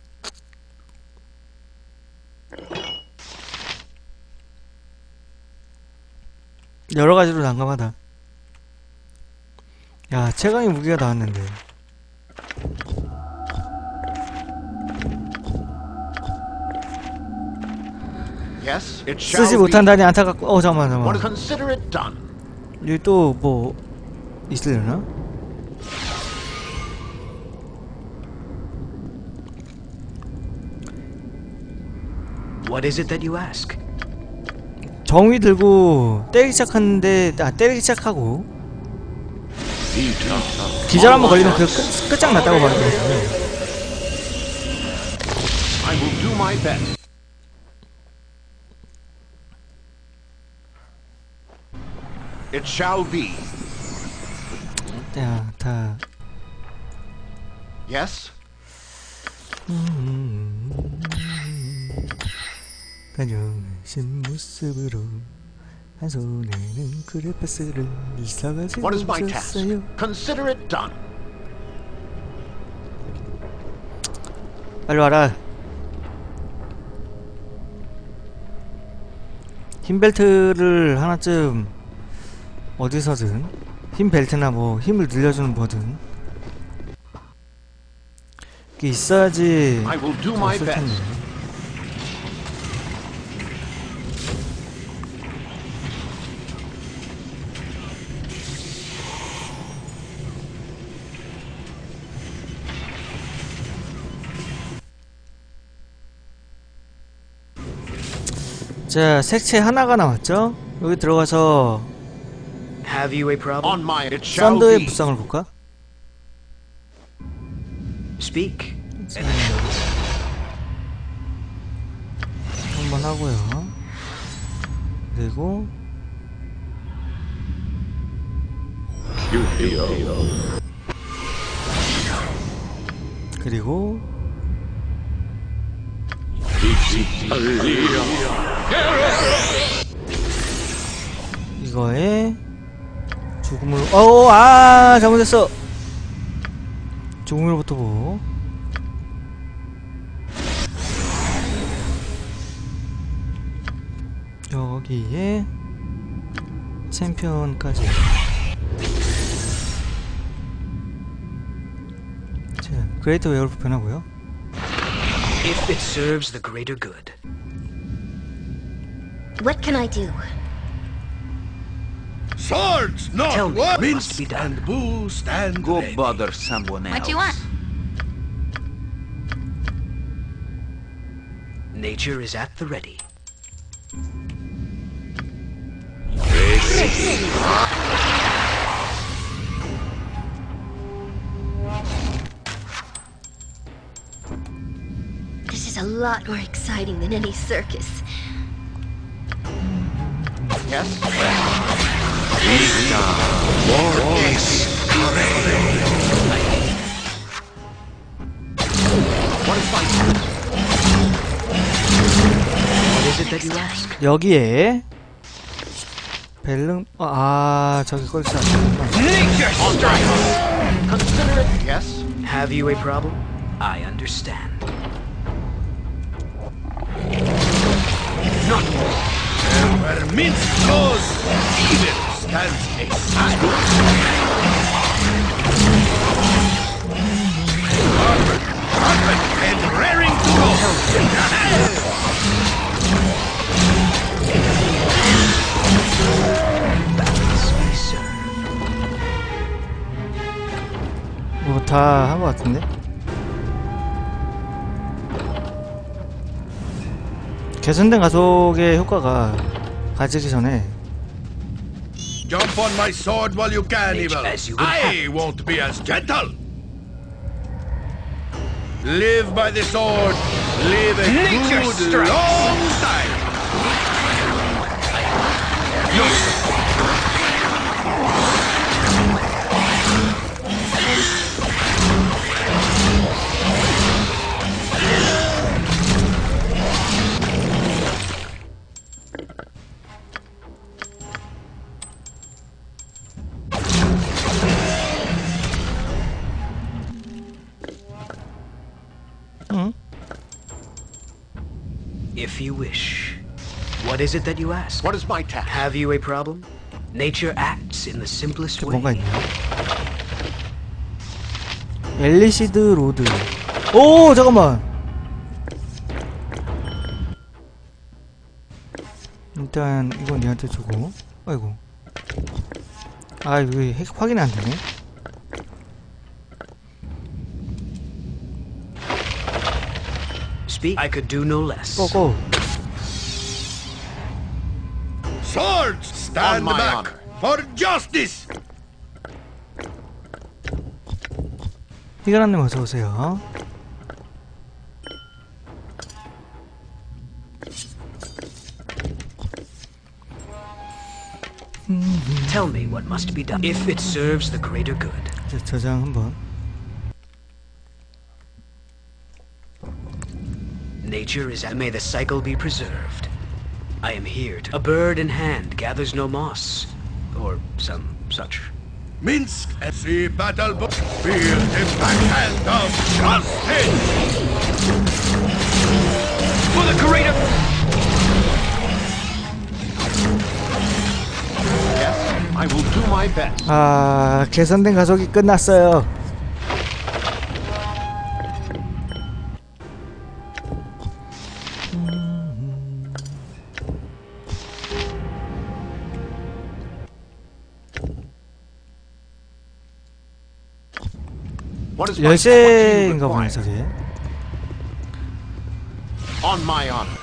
여러가지로 난감하다. 야, 최강의 무기가 나왔는데. Yes, it shall 쓰지 be. 못한다니 안타깝고. 어, 잠깐만, Want to 잠깐만. consider it done. 여기 또 뭐 있으려나? What is it that you ask? 정위 들고 때리기 시작하는데, 아, 때리기 시작하고 기절 한번 걸리면 그 끝, 끝장났다고 말하거든요. I will do my best. It shall be. 야, 다 Yes? 다녀오신 모습으로 한 손에는 크레파스를 사가지고 What is my task? 오셨어요. Consider it done. 빨리 와라. 힘 벨트를 하나쯤 어디서든 힘 벨트나 뭐 힘을 늘려주는 뭐든 이게 있어야지 I will do 더 my 쓸 텐데. best. 자, 색채 하나가 남았죠? 여기 들어가서 Have you a problem? On my it shall 썬더의 be. 무쌍을 볼까? Speak. 한번 하고요. 그리고 그리고 이거에 죽음을 어우 아 잘못했어. 죽음으로부터 보고 여기에 챔피언까지. 자, 그레이트 웨어울프 변하고요. If it serves the greater good. What can I do? Swords, not Tell me what words. must be done. And boost and Go ready. bother someone else. What do you want? Nature is at the ready. This is a lot more exciting than any circus. Yes? What is my task? What is it that you ask? 여기에 벨름 어, 아 저기 거기서 On strike. Consider it. Yes? Have you a problem? I understand. Not and where mince goes, evil stands aside. Carpet, carpet, and raring to go. Balance may serve. 뭐 다 한 것 같은데. 개선된 가속의 효과가 가지기 전에 Jump on my sword while you can, Nature evil. as you would I have it. won't be as gentle. Live by the sword. Live a Nature good strikes. long time. If you wish. What is it that you ask? What is my task? Have you a problem? Nature acts in the simplest 저 뭔가 way. 있네. 엘리시드 로드. 오 잠깐만. 일단 이건 얘한테 주고. 아이고. 아 이거 핵 확인이 안 되네. Speak. I could do no less. 고고. Swords, stand On my back honor. for justice. 희가람님 어서 오세요. Tell me what must be done if it serves the greater good. 자, 저장 한번. Nature is. May the cycle be preserved. I am here to. A bird in hand gathers no moss, or some such. Minsk and see battle book. Feel the backhand of justice. For the greater. Yes, I will do my best. 아 개선된 가속이 끝났어요. What is my what do you 열쇠인가 보네 require? 저게. On my honor.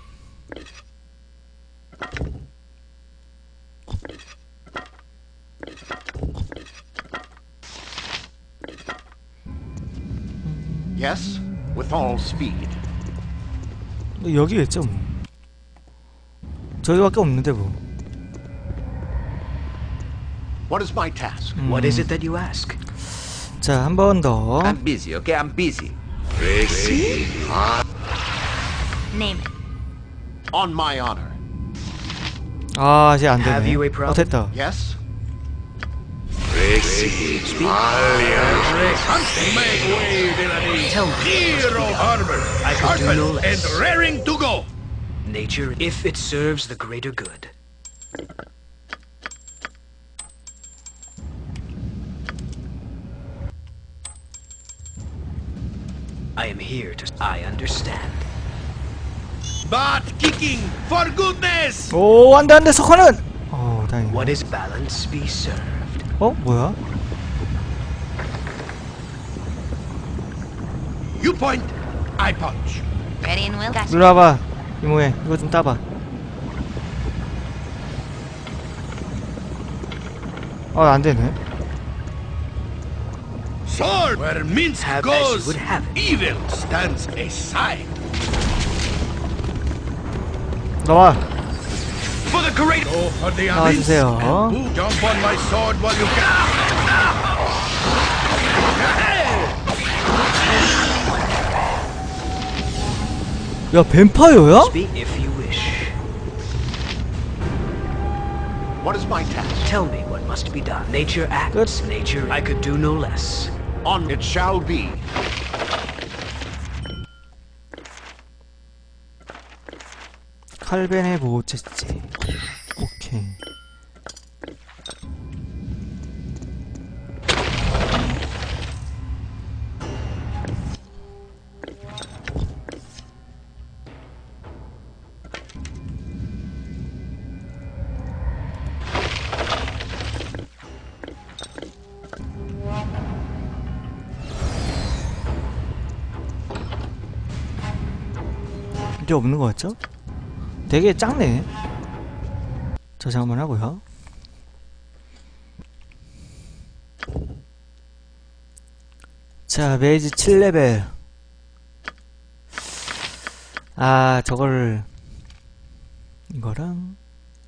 Yes, with all speed. 여기겠죠 뭐. 저기밖에 없는데 뭐. What is my task? What is it that you ask? 자, 한 번 더. I'm busy, okay? I'm busy. Name it. On my honor. 아, 이제 안 Have 되네. you a problem? 어, 됐다. Yes? Make way, villainy. Tell me. Hero armor. I could do no Sharpened and less. raring to go. Nature, if it serves the greater good. I am here to. I understand. Butt kicking, for goodness. 오, 안 돼, 안 돼, 석화는! 어, 다행이다. What is balance be served? 어, 뭐야? You point, I punch. Ready and will. Gotcha. 이리 와봐. 이모에, 이거 좀 따봐. 어, 안 되네. Sword, where Minsk Have as you goes, would have it. evil stands aside. 나와. For the great. Go for the 나와주세요. abyss and move. Jump on my sword while you can. 야, 뱀파이어야? Speak if you wish. What is my task? Tell me what must be done. Nature acts. Good. Nature. I could do no less. On it shall be. 칼벤의 보호체제. 오케이. 이게 없는 것 같죠? 되게 작네. 저장 한번 하고요. 자, 메이지 칠 레벨. 아, 저걸 이거랑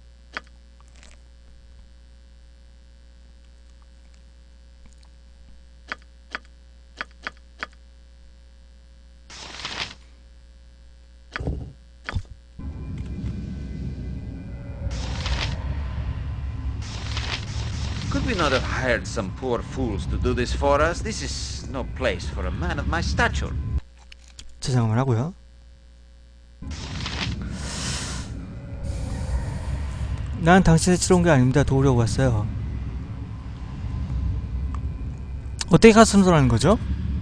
Could we not have hired some poor fools to do this for us? This is no place for a man of my stature. 저장을 하고요. 난 당신을 치러 온 게 아닙니다. 도우려고 왔어요. 어떻게 가슴소라는 거죠?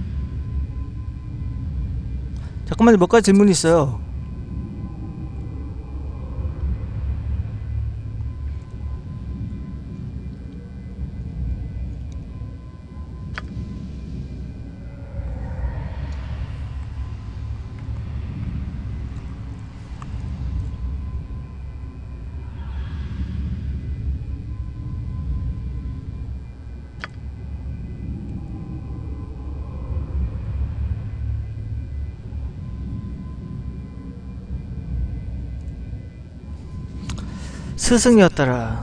잠깐만요. 몇 가지 질문이 있어요. 스승이었더라.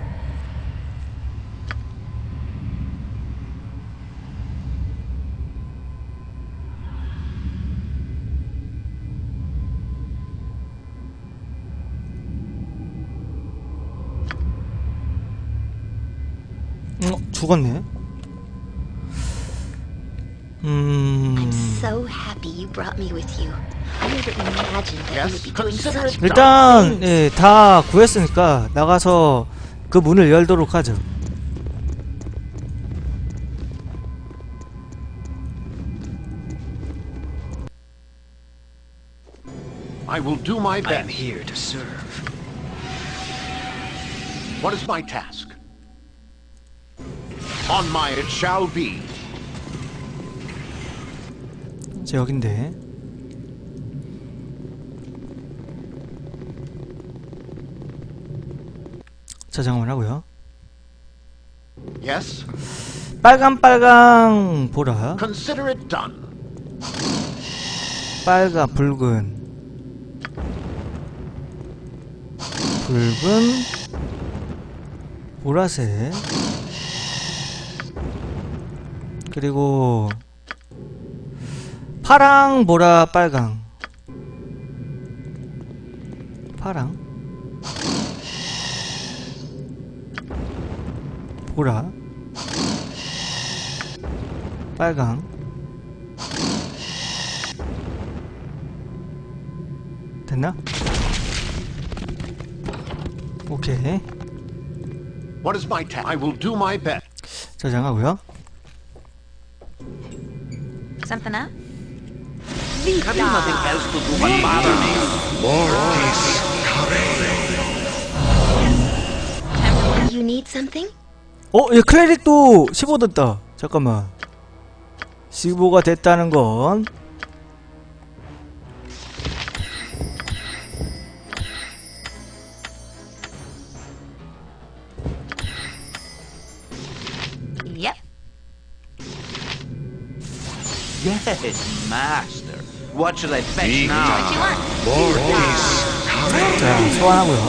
어, 죽었네. 음. I'm so happy you brought me with you. I never imagined that you would be doing such. 일단 예, 다 구했으니까 나가서 그 문을 열도록 하죠. I will do my I am best. here to serve. What is my task? On my it shall be. 이제 여긴데. 저장을 하고요. Yes? 빨강 빨강 보라. Consider it done. 빨강 붉은 붉은 보라색 그리고 파랑 보라 빨강 파랑 보라 빨강 됐나? 오케이. What is my task? I will do my best. 저장하고요. Something up? Have you nothing else to do but bother me? You need something? 어? 얘 클레릭도 십오 됐다. 잠깐만. 십오가 됐다는 건 Yep. Yes, master. What should I fetch now? What you want? 자, 소환하고요.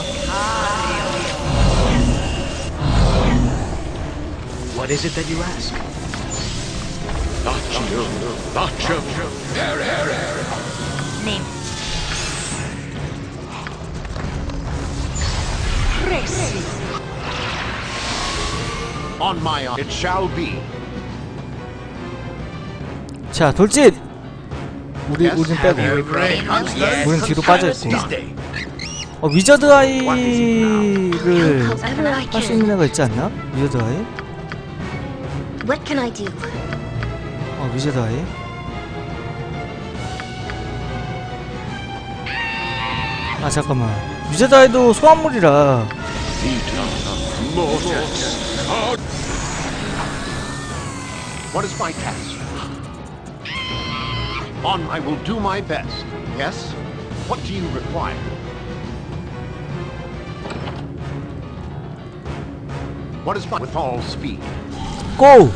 What is it that you ask? Not you. Not you. There, there, there. Name. On my it shall be. 자, 돌진! 우리, Yes, 우린 have 빼고. you prayed? Yes. 우린 뒤로 빠져있고. This day. 어, 위저드 아이를 However I 할 수 can. 있는 애가 있지 않나? 위저드 아이? What can I do? 어, 위저드 아이. 아, 잠깐만. 위저드 아이도 소환물이라. What is my task? On I will do my best. Yes? What do you require? What is my with all speed? 고!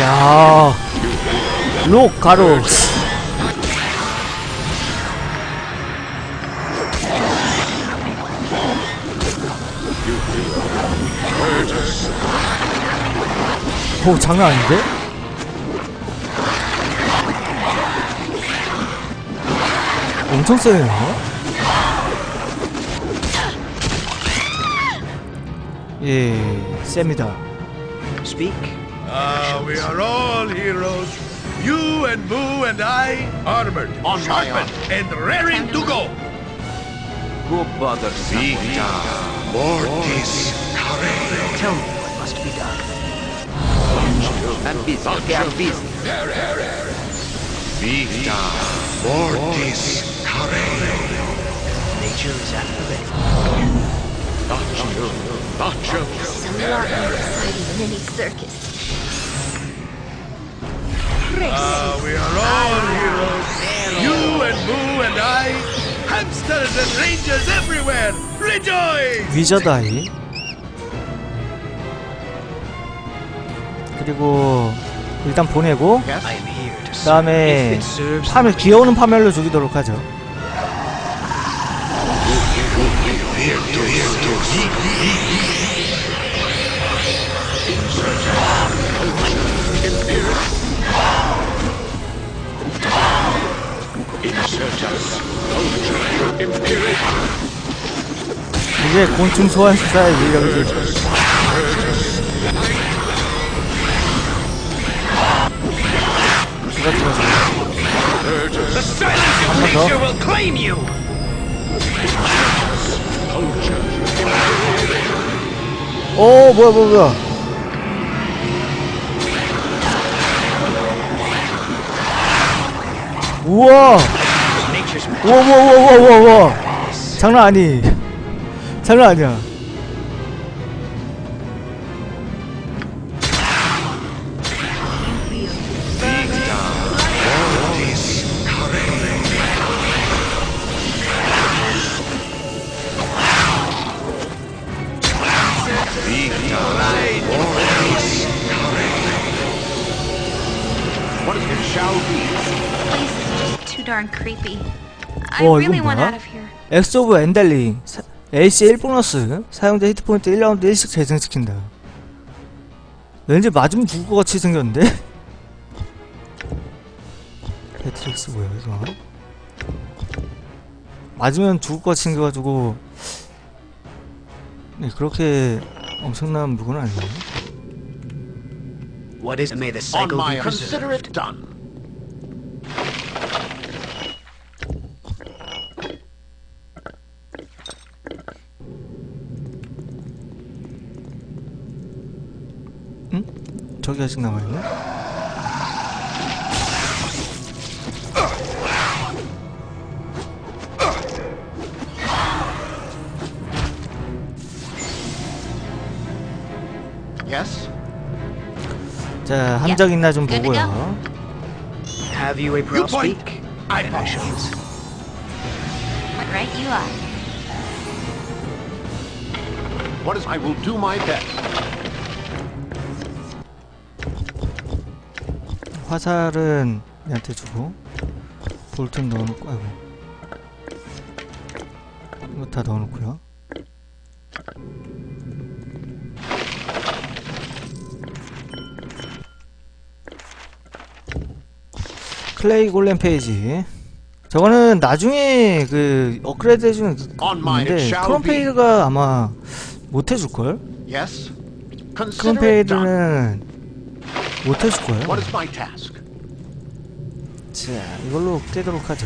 야, 록 가로. 오, 장난 아닌데? 엄청 세네요. 예, 셉니다. Speak. Ah, we are all heroes. You and Boo and I, armored, On my sharpened, and raring to go. Who bothers me? Mortis Tell me what must be done. I'm busy, okay, I'm busy. Vita Mortis Nature is at the ready. Some lot more exciting than any circus. Ah, we are all heroes. You and Boo and I, hamsters and rangers everywhere. Rejoice! 위저다이. 그리고 일단 보내고 I am here to 그 serve. 다음에 If it serves 파멸, 귀여우는 파멸로 죽이도록 하죠. 이게 곤충 소환 수사의 위력이지. 누가 죽었어? 한 번 더. will claim you. 오, 뭐야, 뭐야, 뭐야. 우와! Nature's magic. 우와, 우와, 우와, 우와, 우와. 장난 아니. 장난 아니야. What it shall be. Place is just too darn creepy. I 어, really 이건 want 뭐야? out of here. 엑스 오브 엔델링 에이씨 일 보너스 사용자 히트포인트 일 라운드 일씩 재생시킨다. 왠지 맞으면 죽을 것 같이 생겼는데? 배트릭스 뭐야 이거? 맞으면 죽을 것 같이 생겨가지고 네, 그렇게 엄청난 물건은 아니에요. What is? May the On cycle my be consider preserved. it done. 응? 저기 아직 남아있네? Yes? 자, 함정 있나 좀 Good to go. 보고요. Have you a You pro point. speak? I And I push. shall listen. Right you are. What is I will do my best. 화살은 얘한테 주고 볼튼 넣어놓고 아이고 이거 다 넣어놓고요. 클레이 골렘 페이지 저거는 나중에 그 업그레이드 해주는 On mine it 건데 shall 크롬 be. 페이드가 아마 못 해줄걸? Yes? 크롬 Consider it done. 페이드는 못 해줄거예요. What is my task? 자, 이걸로 깨도록 하죠.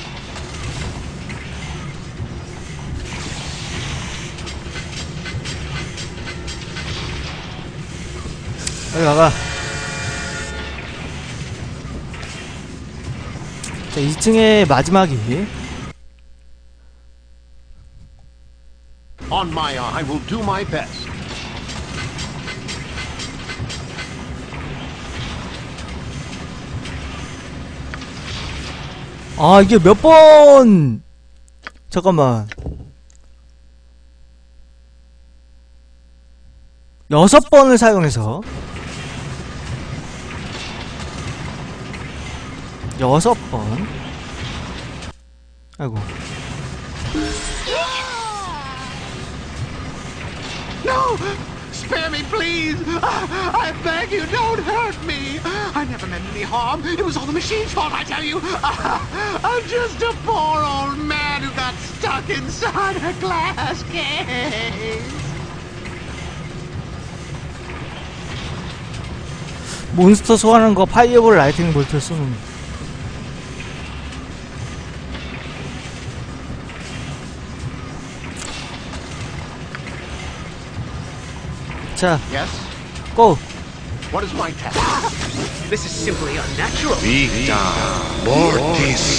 빨리 가봐. 자, 이 층의 마지막이 On my honor, I will do my best. 아 이게 몇 번 잠깐만 여섯 번을 사용해서 여섯 번. 아이고. No! Spare me, please! I beg you, don't hurt me! I never meant any harm. It was all the machine's fault, I tell you! I'm just a poor old man who got stuck inside a glass case! 몬스터 소환하는 거 파이어볼 라이팅 볼트 쏘는. 자, Yes? 고! What is my task? This is simply unnatural. Vita Mortis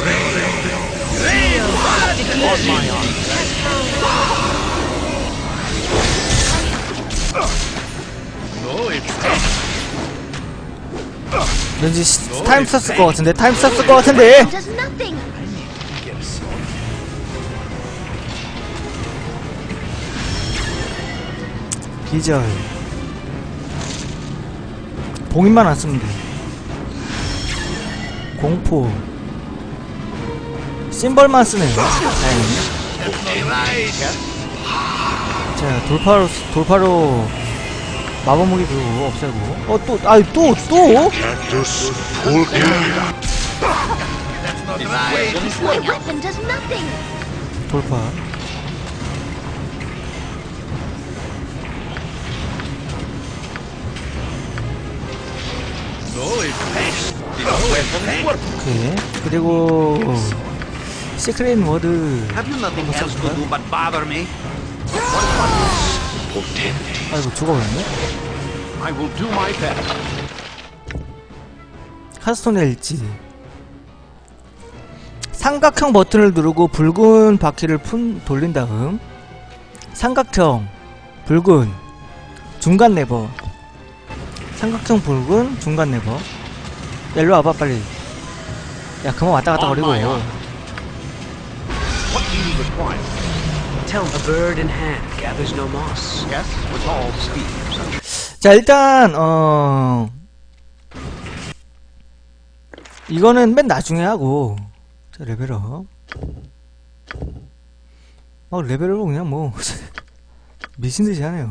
No, it's 왠지 시, 타임 썼을 것 같은데 타임 썼을 것 같은데 Does nothing. 기절 봉인만 안 쓰면 돼. 공포 심벌만 쓰네. 자 돌파로 돌파로 마법 무기 들고 없애고. 어 또 아이 또 또? My weapon does nothing. 돌파. 오케이. 그리고 시크릿 워드. Have you nothing else to do but bother me? 아이고 죽어버렸네. I will do my best. 카스톤의 일지. 삼각형 버튼을 누르고 붉은 바퀴를 푼 돌린 다음 삼각형 붉은 중간 레버 삼각형 붉은 중간 레버. 야, 일로 와봐 빨리. 야 그만 왔다 갔다 거리고. What do you require? Tell me. A bird in hand gathers no moss. Yes, with all speed. 자 일단 어 이거는 맨 나중에 하고. 자 레벨업. 어 레벨업은 그냥 뭐 미친듯이 하네요.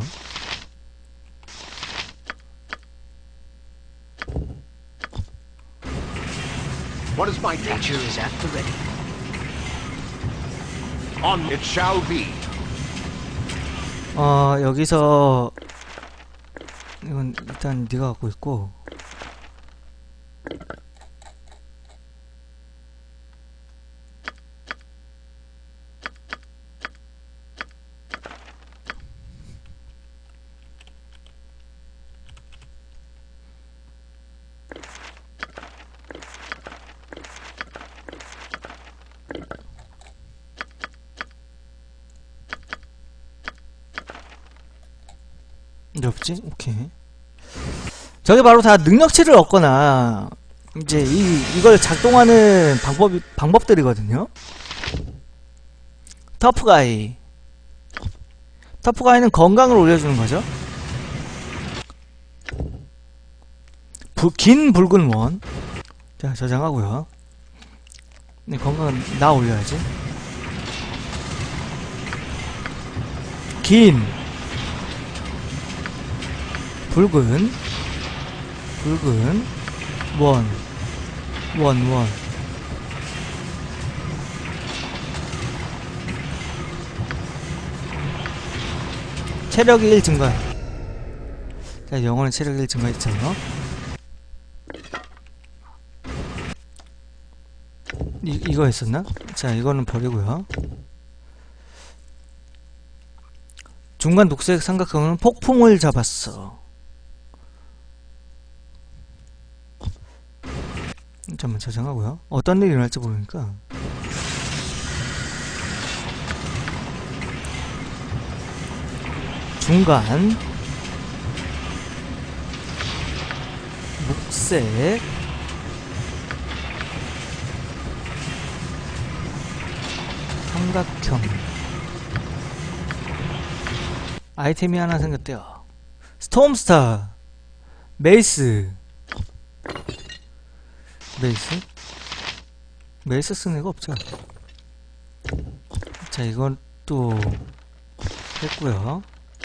What is my task? Nature is at the ready. On it shall be. 어 여기서 이건 일단 네가 갖고 있고. 이제 없지? 오케이. 저게 바로 다 능력치를 얻거나 이제 이 이걸 작동하는 방법 방법들이거든요. 터프가이. 터프가이는 건강을 올려주는 거죠. 부, 긴 붉은 원. 자 저장하고요. 네, 건강 나 올려야지. 긴 붉은 붉은 원 원 원 체력이 일 증가. 자 영어는 체력이 일 증가했죠. 이, 이거 했었나? 자 이거는 버리고요. 중간 녹색 삼각형은 폭풍을 잡았어. 잠깐만 저장하고요. 어떤 일이 일어날지 모르니까. 중간 녹색 삼각형 아이템이 하나 생겼대요. 스톰스타 메이스 메이스? 메이스 쓰는 애가 없죠. 자, 이건 또 했고요.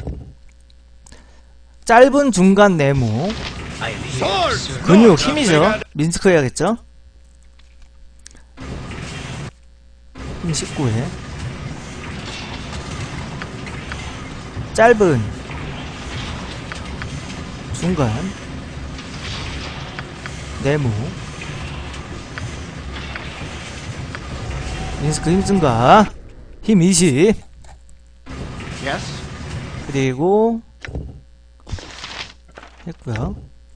짧은 중간 네모. I am here to serve. 근육 힘이죠. 민스크 해야겠죠. 힘 십구 회. 짧은 중간 네모. 민스크 힘 증가. 힘 이십. Yes? 그리고 했고요.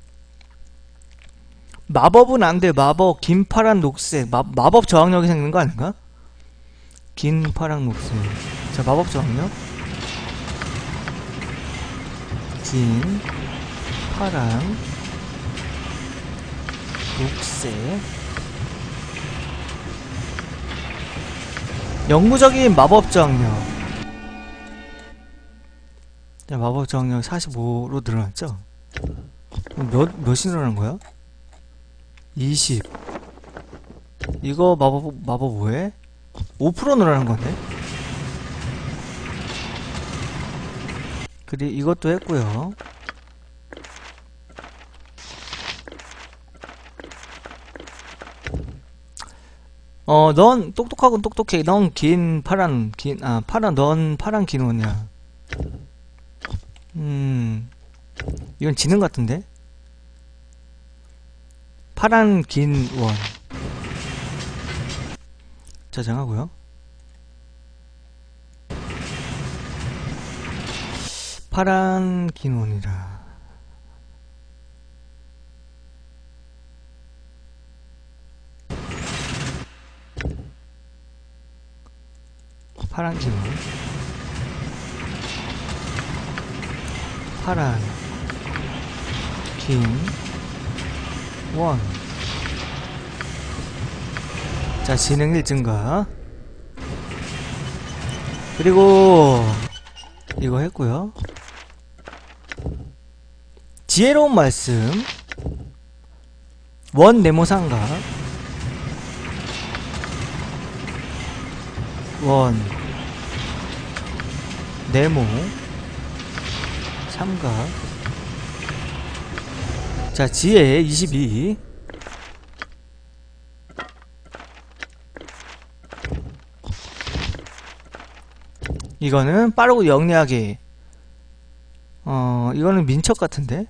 마법은 안돼. 마법 긴 파란 녹색. 마, 마법 저항력이 생기는 거 아닌가? 긴 파란 녹색. 자, 마법 저항력. 긴 파란 녹색. 영구적인 마법 저항력. 자, 마법 저항력 사십오로 늘어났죠? 몇, 몇이 늘어난 거야? 이십. 이거 마법, 마법 뭐해? 오 퍼센트 늘어난 건데? 그리, 이것도 했고요. 어, 넌 똑똑하군 똑똑해. 넌 긴 파란 긴 아 파란 넌 파란 긴 옷이야. 음, 이건 지능 같은데? 파란 긴 원. 저장하고요. 파란 긴 원이라. 파란 긴 원. 파란 긴 원. 자, 지능 일 증가. 그리고 이거 했고요. 지혜로운 말씀. 원 네모 삼각. 원 네모 삼각. 자, 지혜 이십이. 이거는 빠르고 영리하게. 어, 이거는 민첩 같은데?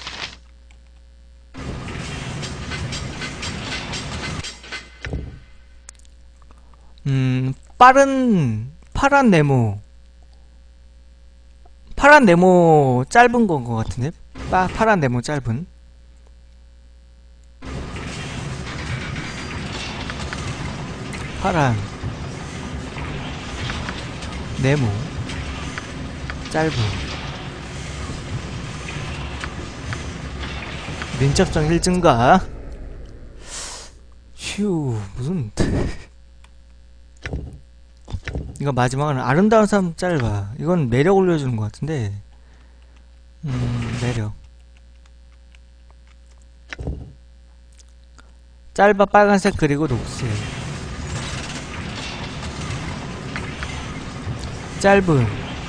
음, 빠른, 파란 네모. 파란 네모 짧은 건 것 같은데? 빠, 파란 네모 짧은. 파란 네모 짧은. 민첩성 일 증가. 휴, 무슨 이거 마지막은 아름다운 사람 짧아. 이건 매력 올려주는 것 같은데. 음, 매력. 짧아 빨간색 그리고 녹색. 짧은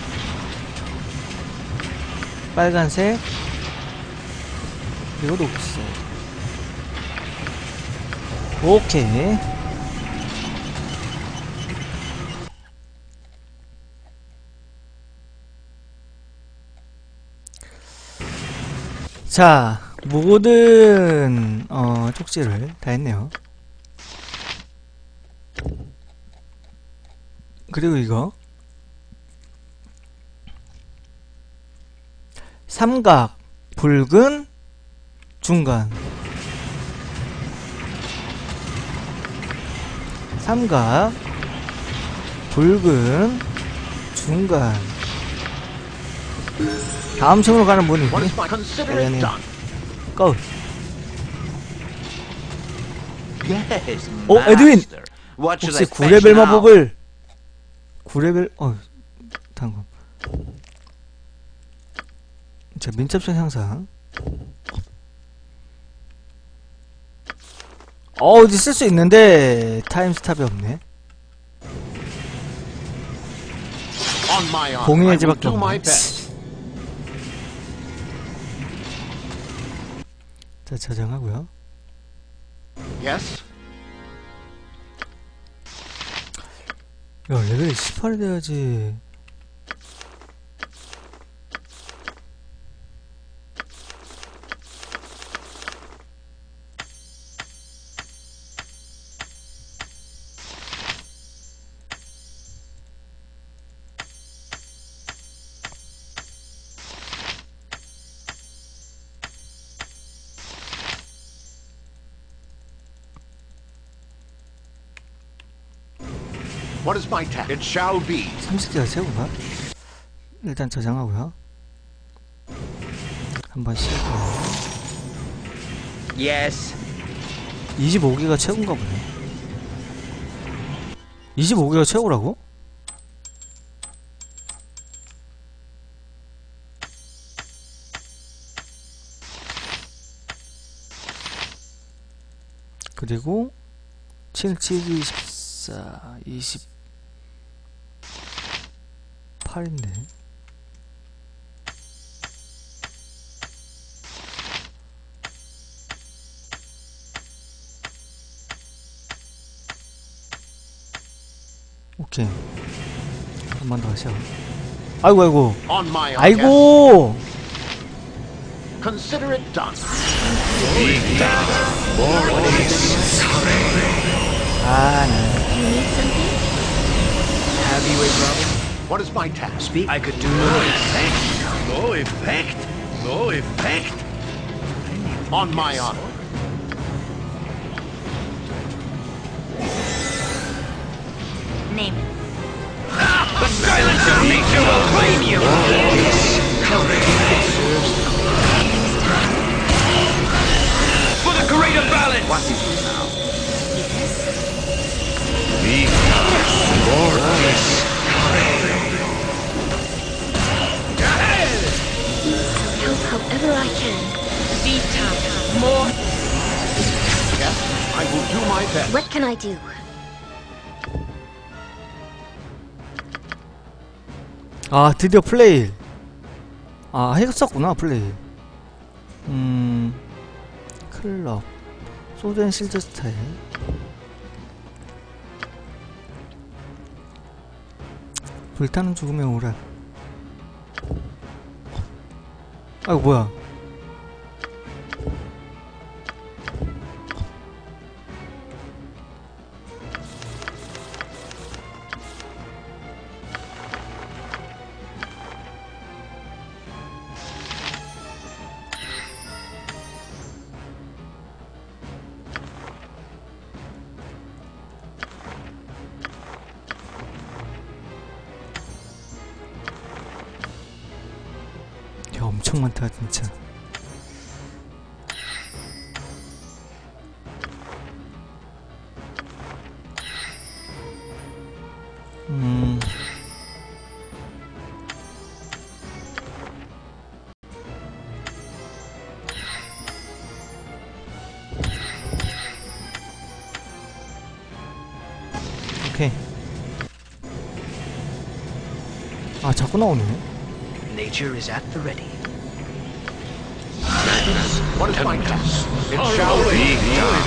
빨간색 그리고 녹색. 오케이. 자, 모든 어, 쪽지를 다 했네요. 그리고 이거 삼각 붉은 중간. 삼각 붉은 중간. 다음 층으로 가는 문이. What is my consider it done? 고. Yes, 어, 에드윈! master. What should 혹시 I 구 fetch 레벨 now? 마법을 구 레벨 어 당금. 자, 민첩성 향상. 어, 어디 쓸 수 있는데 타임스탑이 없네. On my honor, I 공인의 will 지밖에 do my 없네. best. 자, 저장하고요. Yes? 야, 레벨이 십팔이 돼야지. What is my task? It shall be. 삼십 개가 최고인가? 일단 저장하고요. 한번 시작해요. Yes. 이십오 개가 최고인가 보네. 이십오 개가 최고라고? 그리고 칠, 칠, 이십사, 이십팔인데 오케이. 한 번 더 하셔. 아이고 아이고 On my honor. 아이고. Yes. Consider it done. 아, 네. You need something? Have you a problem? What is my task? Speak. I could do no less. No effect. No effect. On my honor. Name it. The silence of nature will claim you! For the greater balance! What is it now? Help however I can. Vita, more. Yes, I will do my best. What can I do? 아, 드디어 플레이. 아, 했었구나 플레이. 음, 클럽 소드 앤 실드 스타일. 불타는 죽음의 오락. 아이고 뭐야. 야, 엄청 많다 진짜. 음. 오케이. 아, 자꾸 나오네. Nature is at the ready. What is my task? It shall be.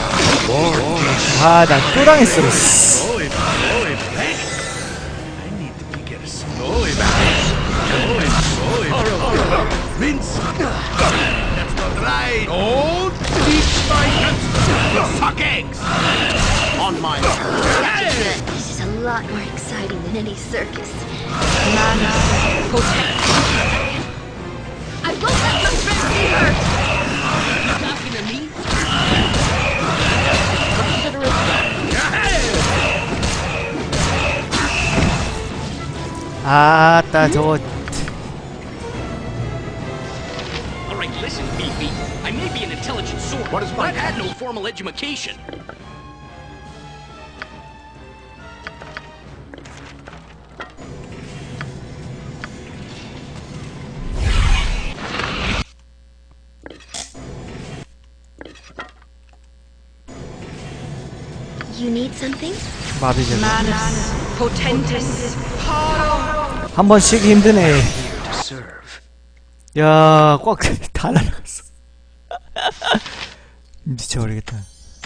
아, 나 또 당했어. No effect. No effect. I need to be get some. No effect. No effect. No effect. Vince. That's not right. Oh, teach my hands. You suck eggs. On my honor. This is a lot more exciting than any circus. I won't let my friends be hurt! Talking to me? Consider it done. 아따 저거. Alright, listen, Beefy. I may be an intelligent sword, What is but my I've had task? no formal education. You need something? 마비 제거. Manus potentis paro. 한 번 쉬기 힘드네. To serve. 야, 꽉 다 날아갔어. 미쳐버리겠다.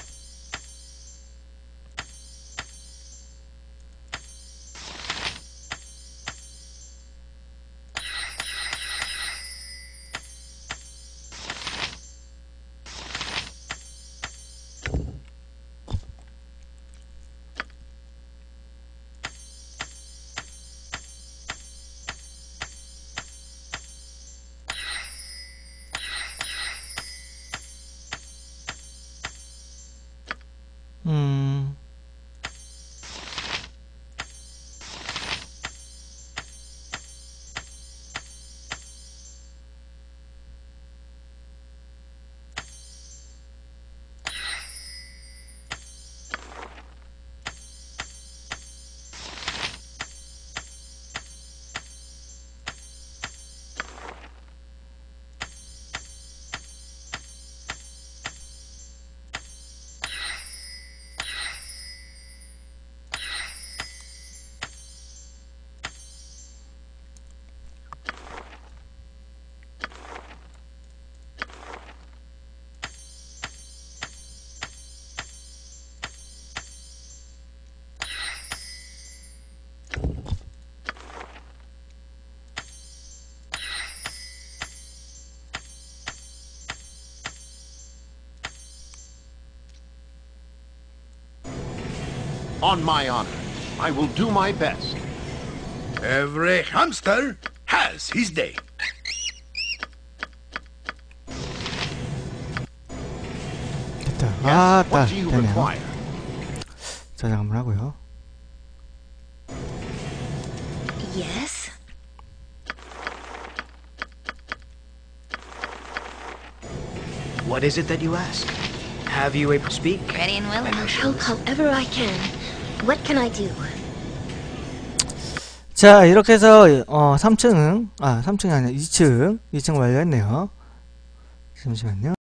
음. On my honor, I will do my best. Every hamster has his day. 됐다. 아, 따, What do you 되네요. require? 저장 한번 하고요. Yes? What is it that you ask? Have you a speak? Ready and willing. I'll help however I can. What can I do? 자, 이렇게 해서 어 삼 층, 아 삼 층이 아니라 이 층, 이 층 완료했네요. 잠시만요.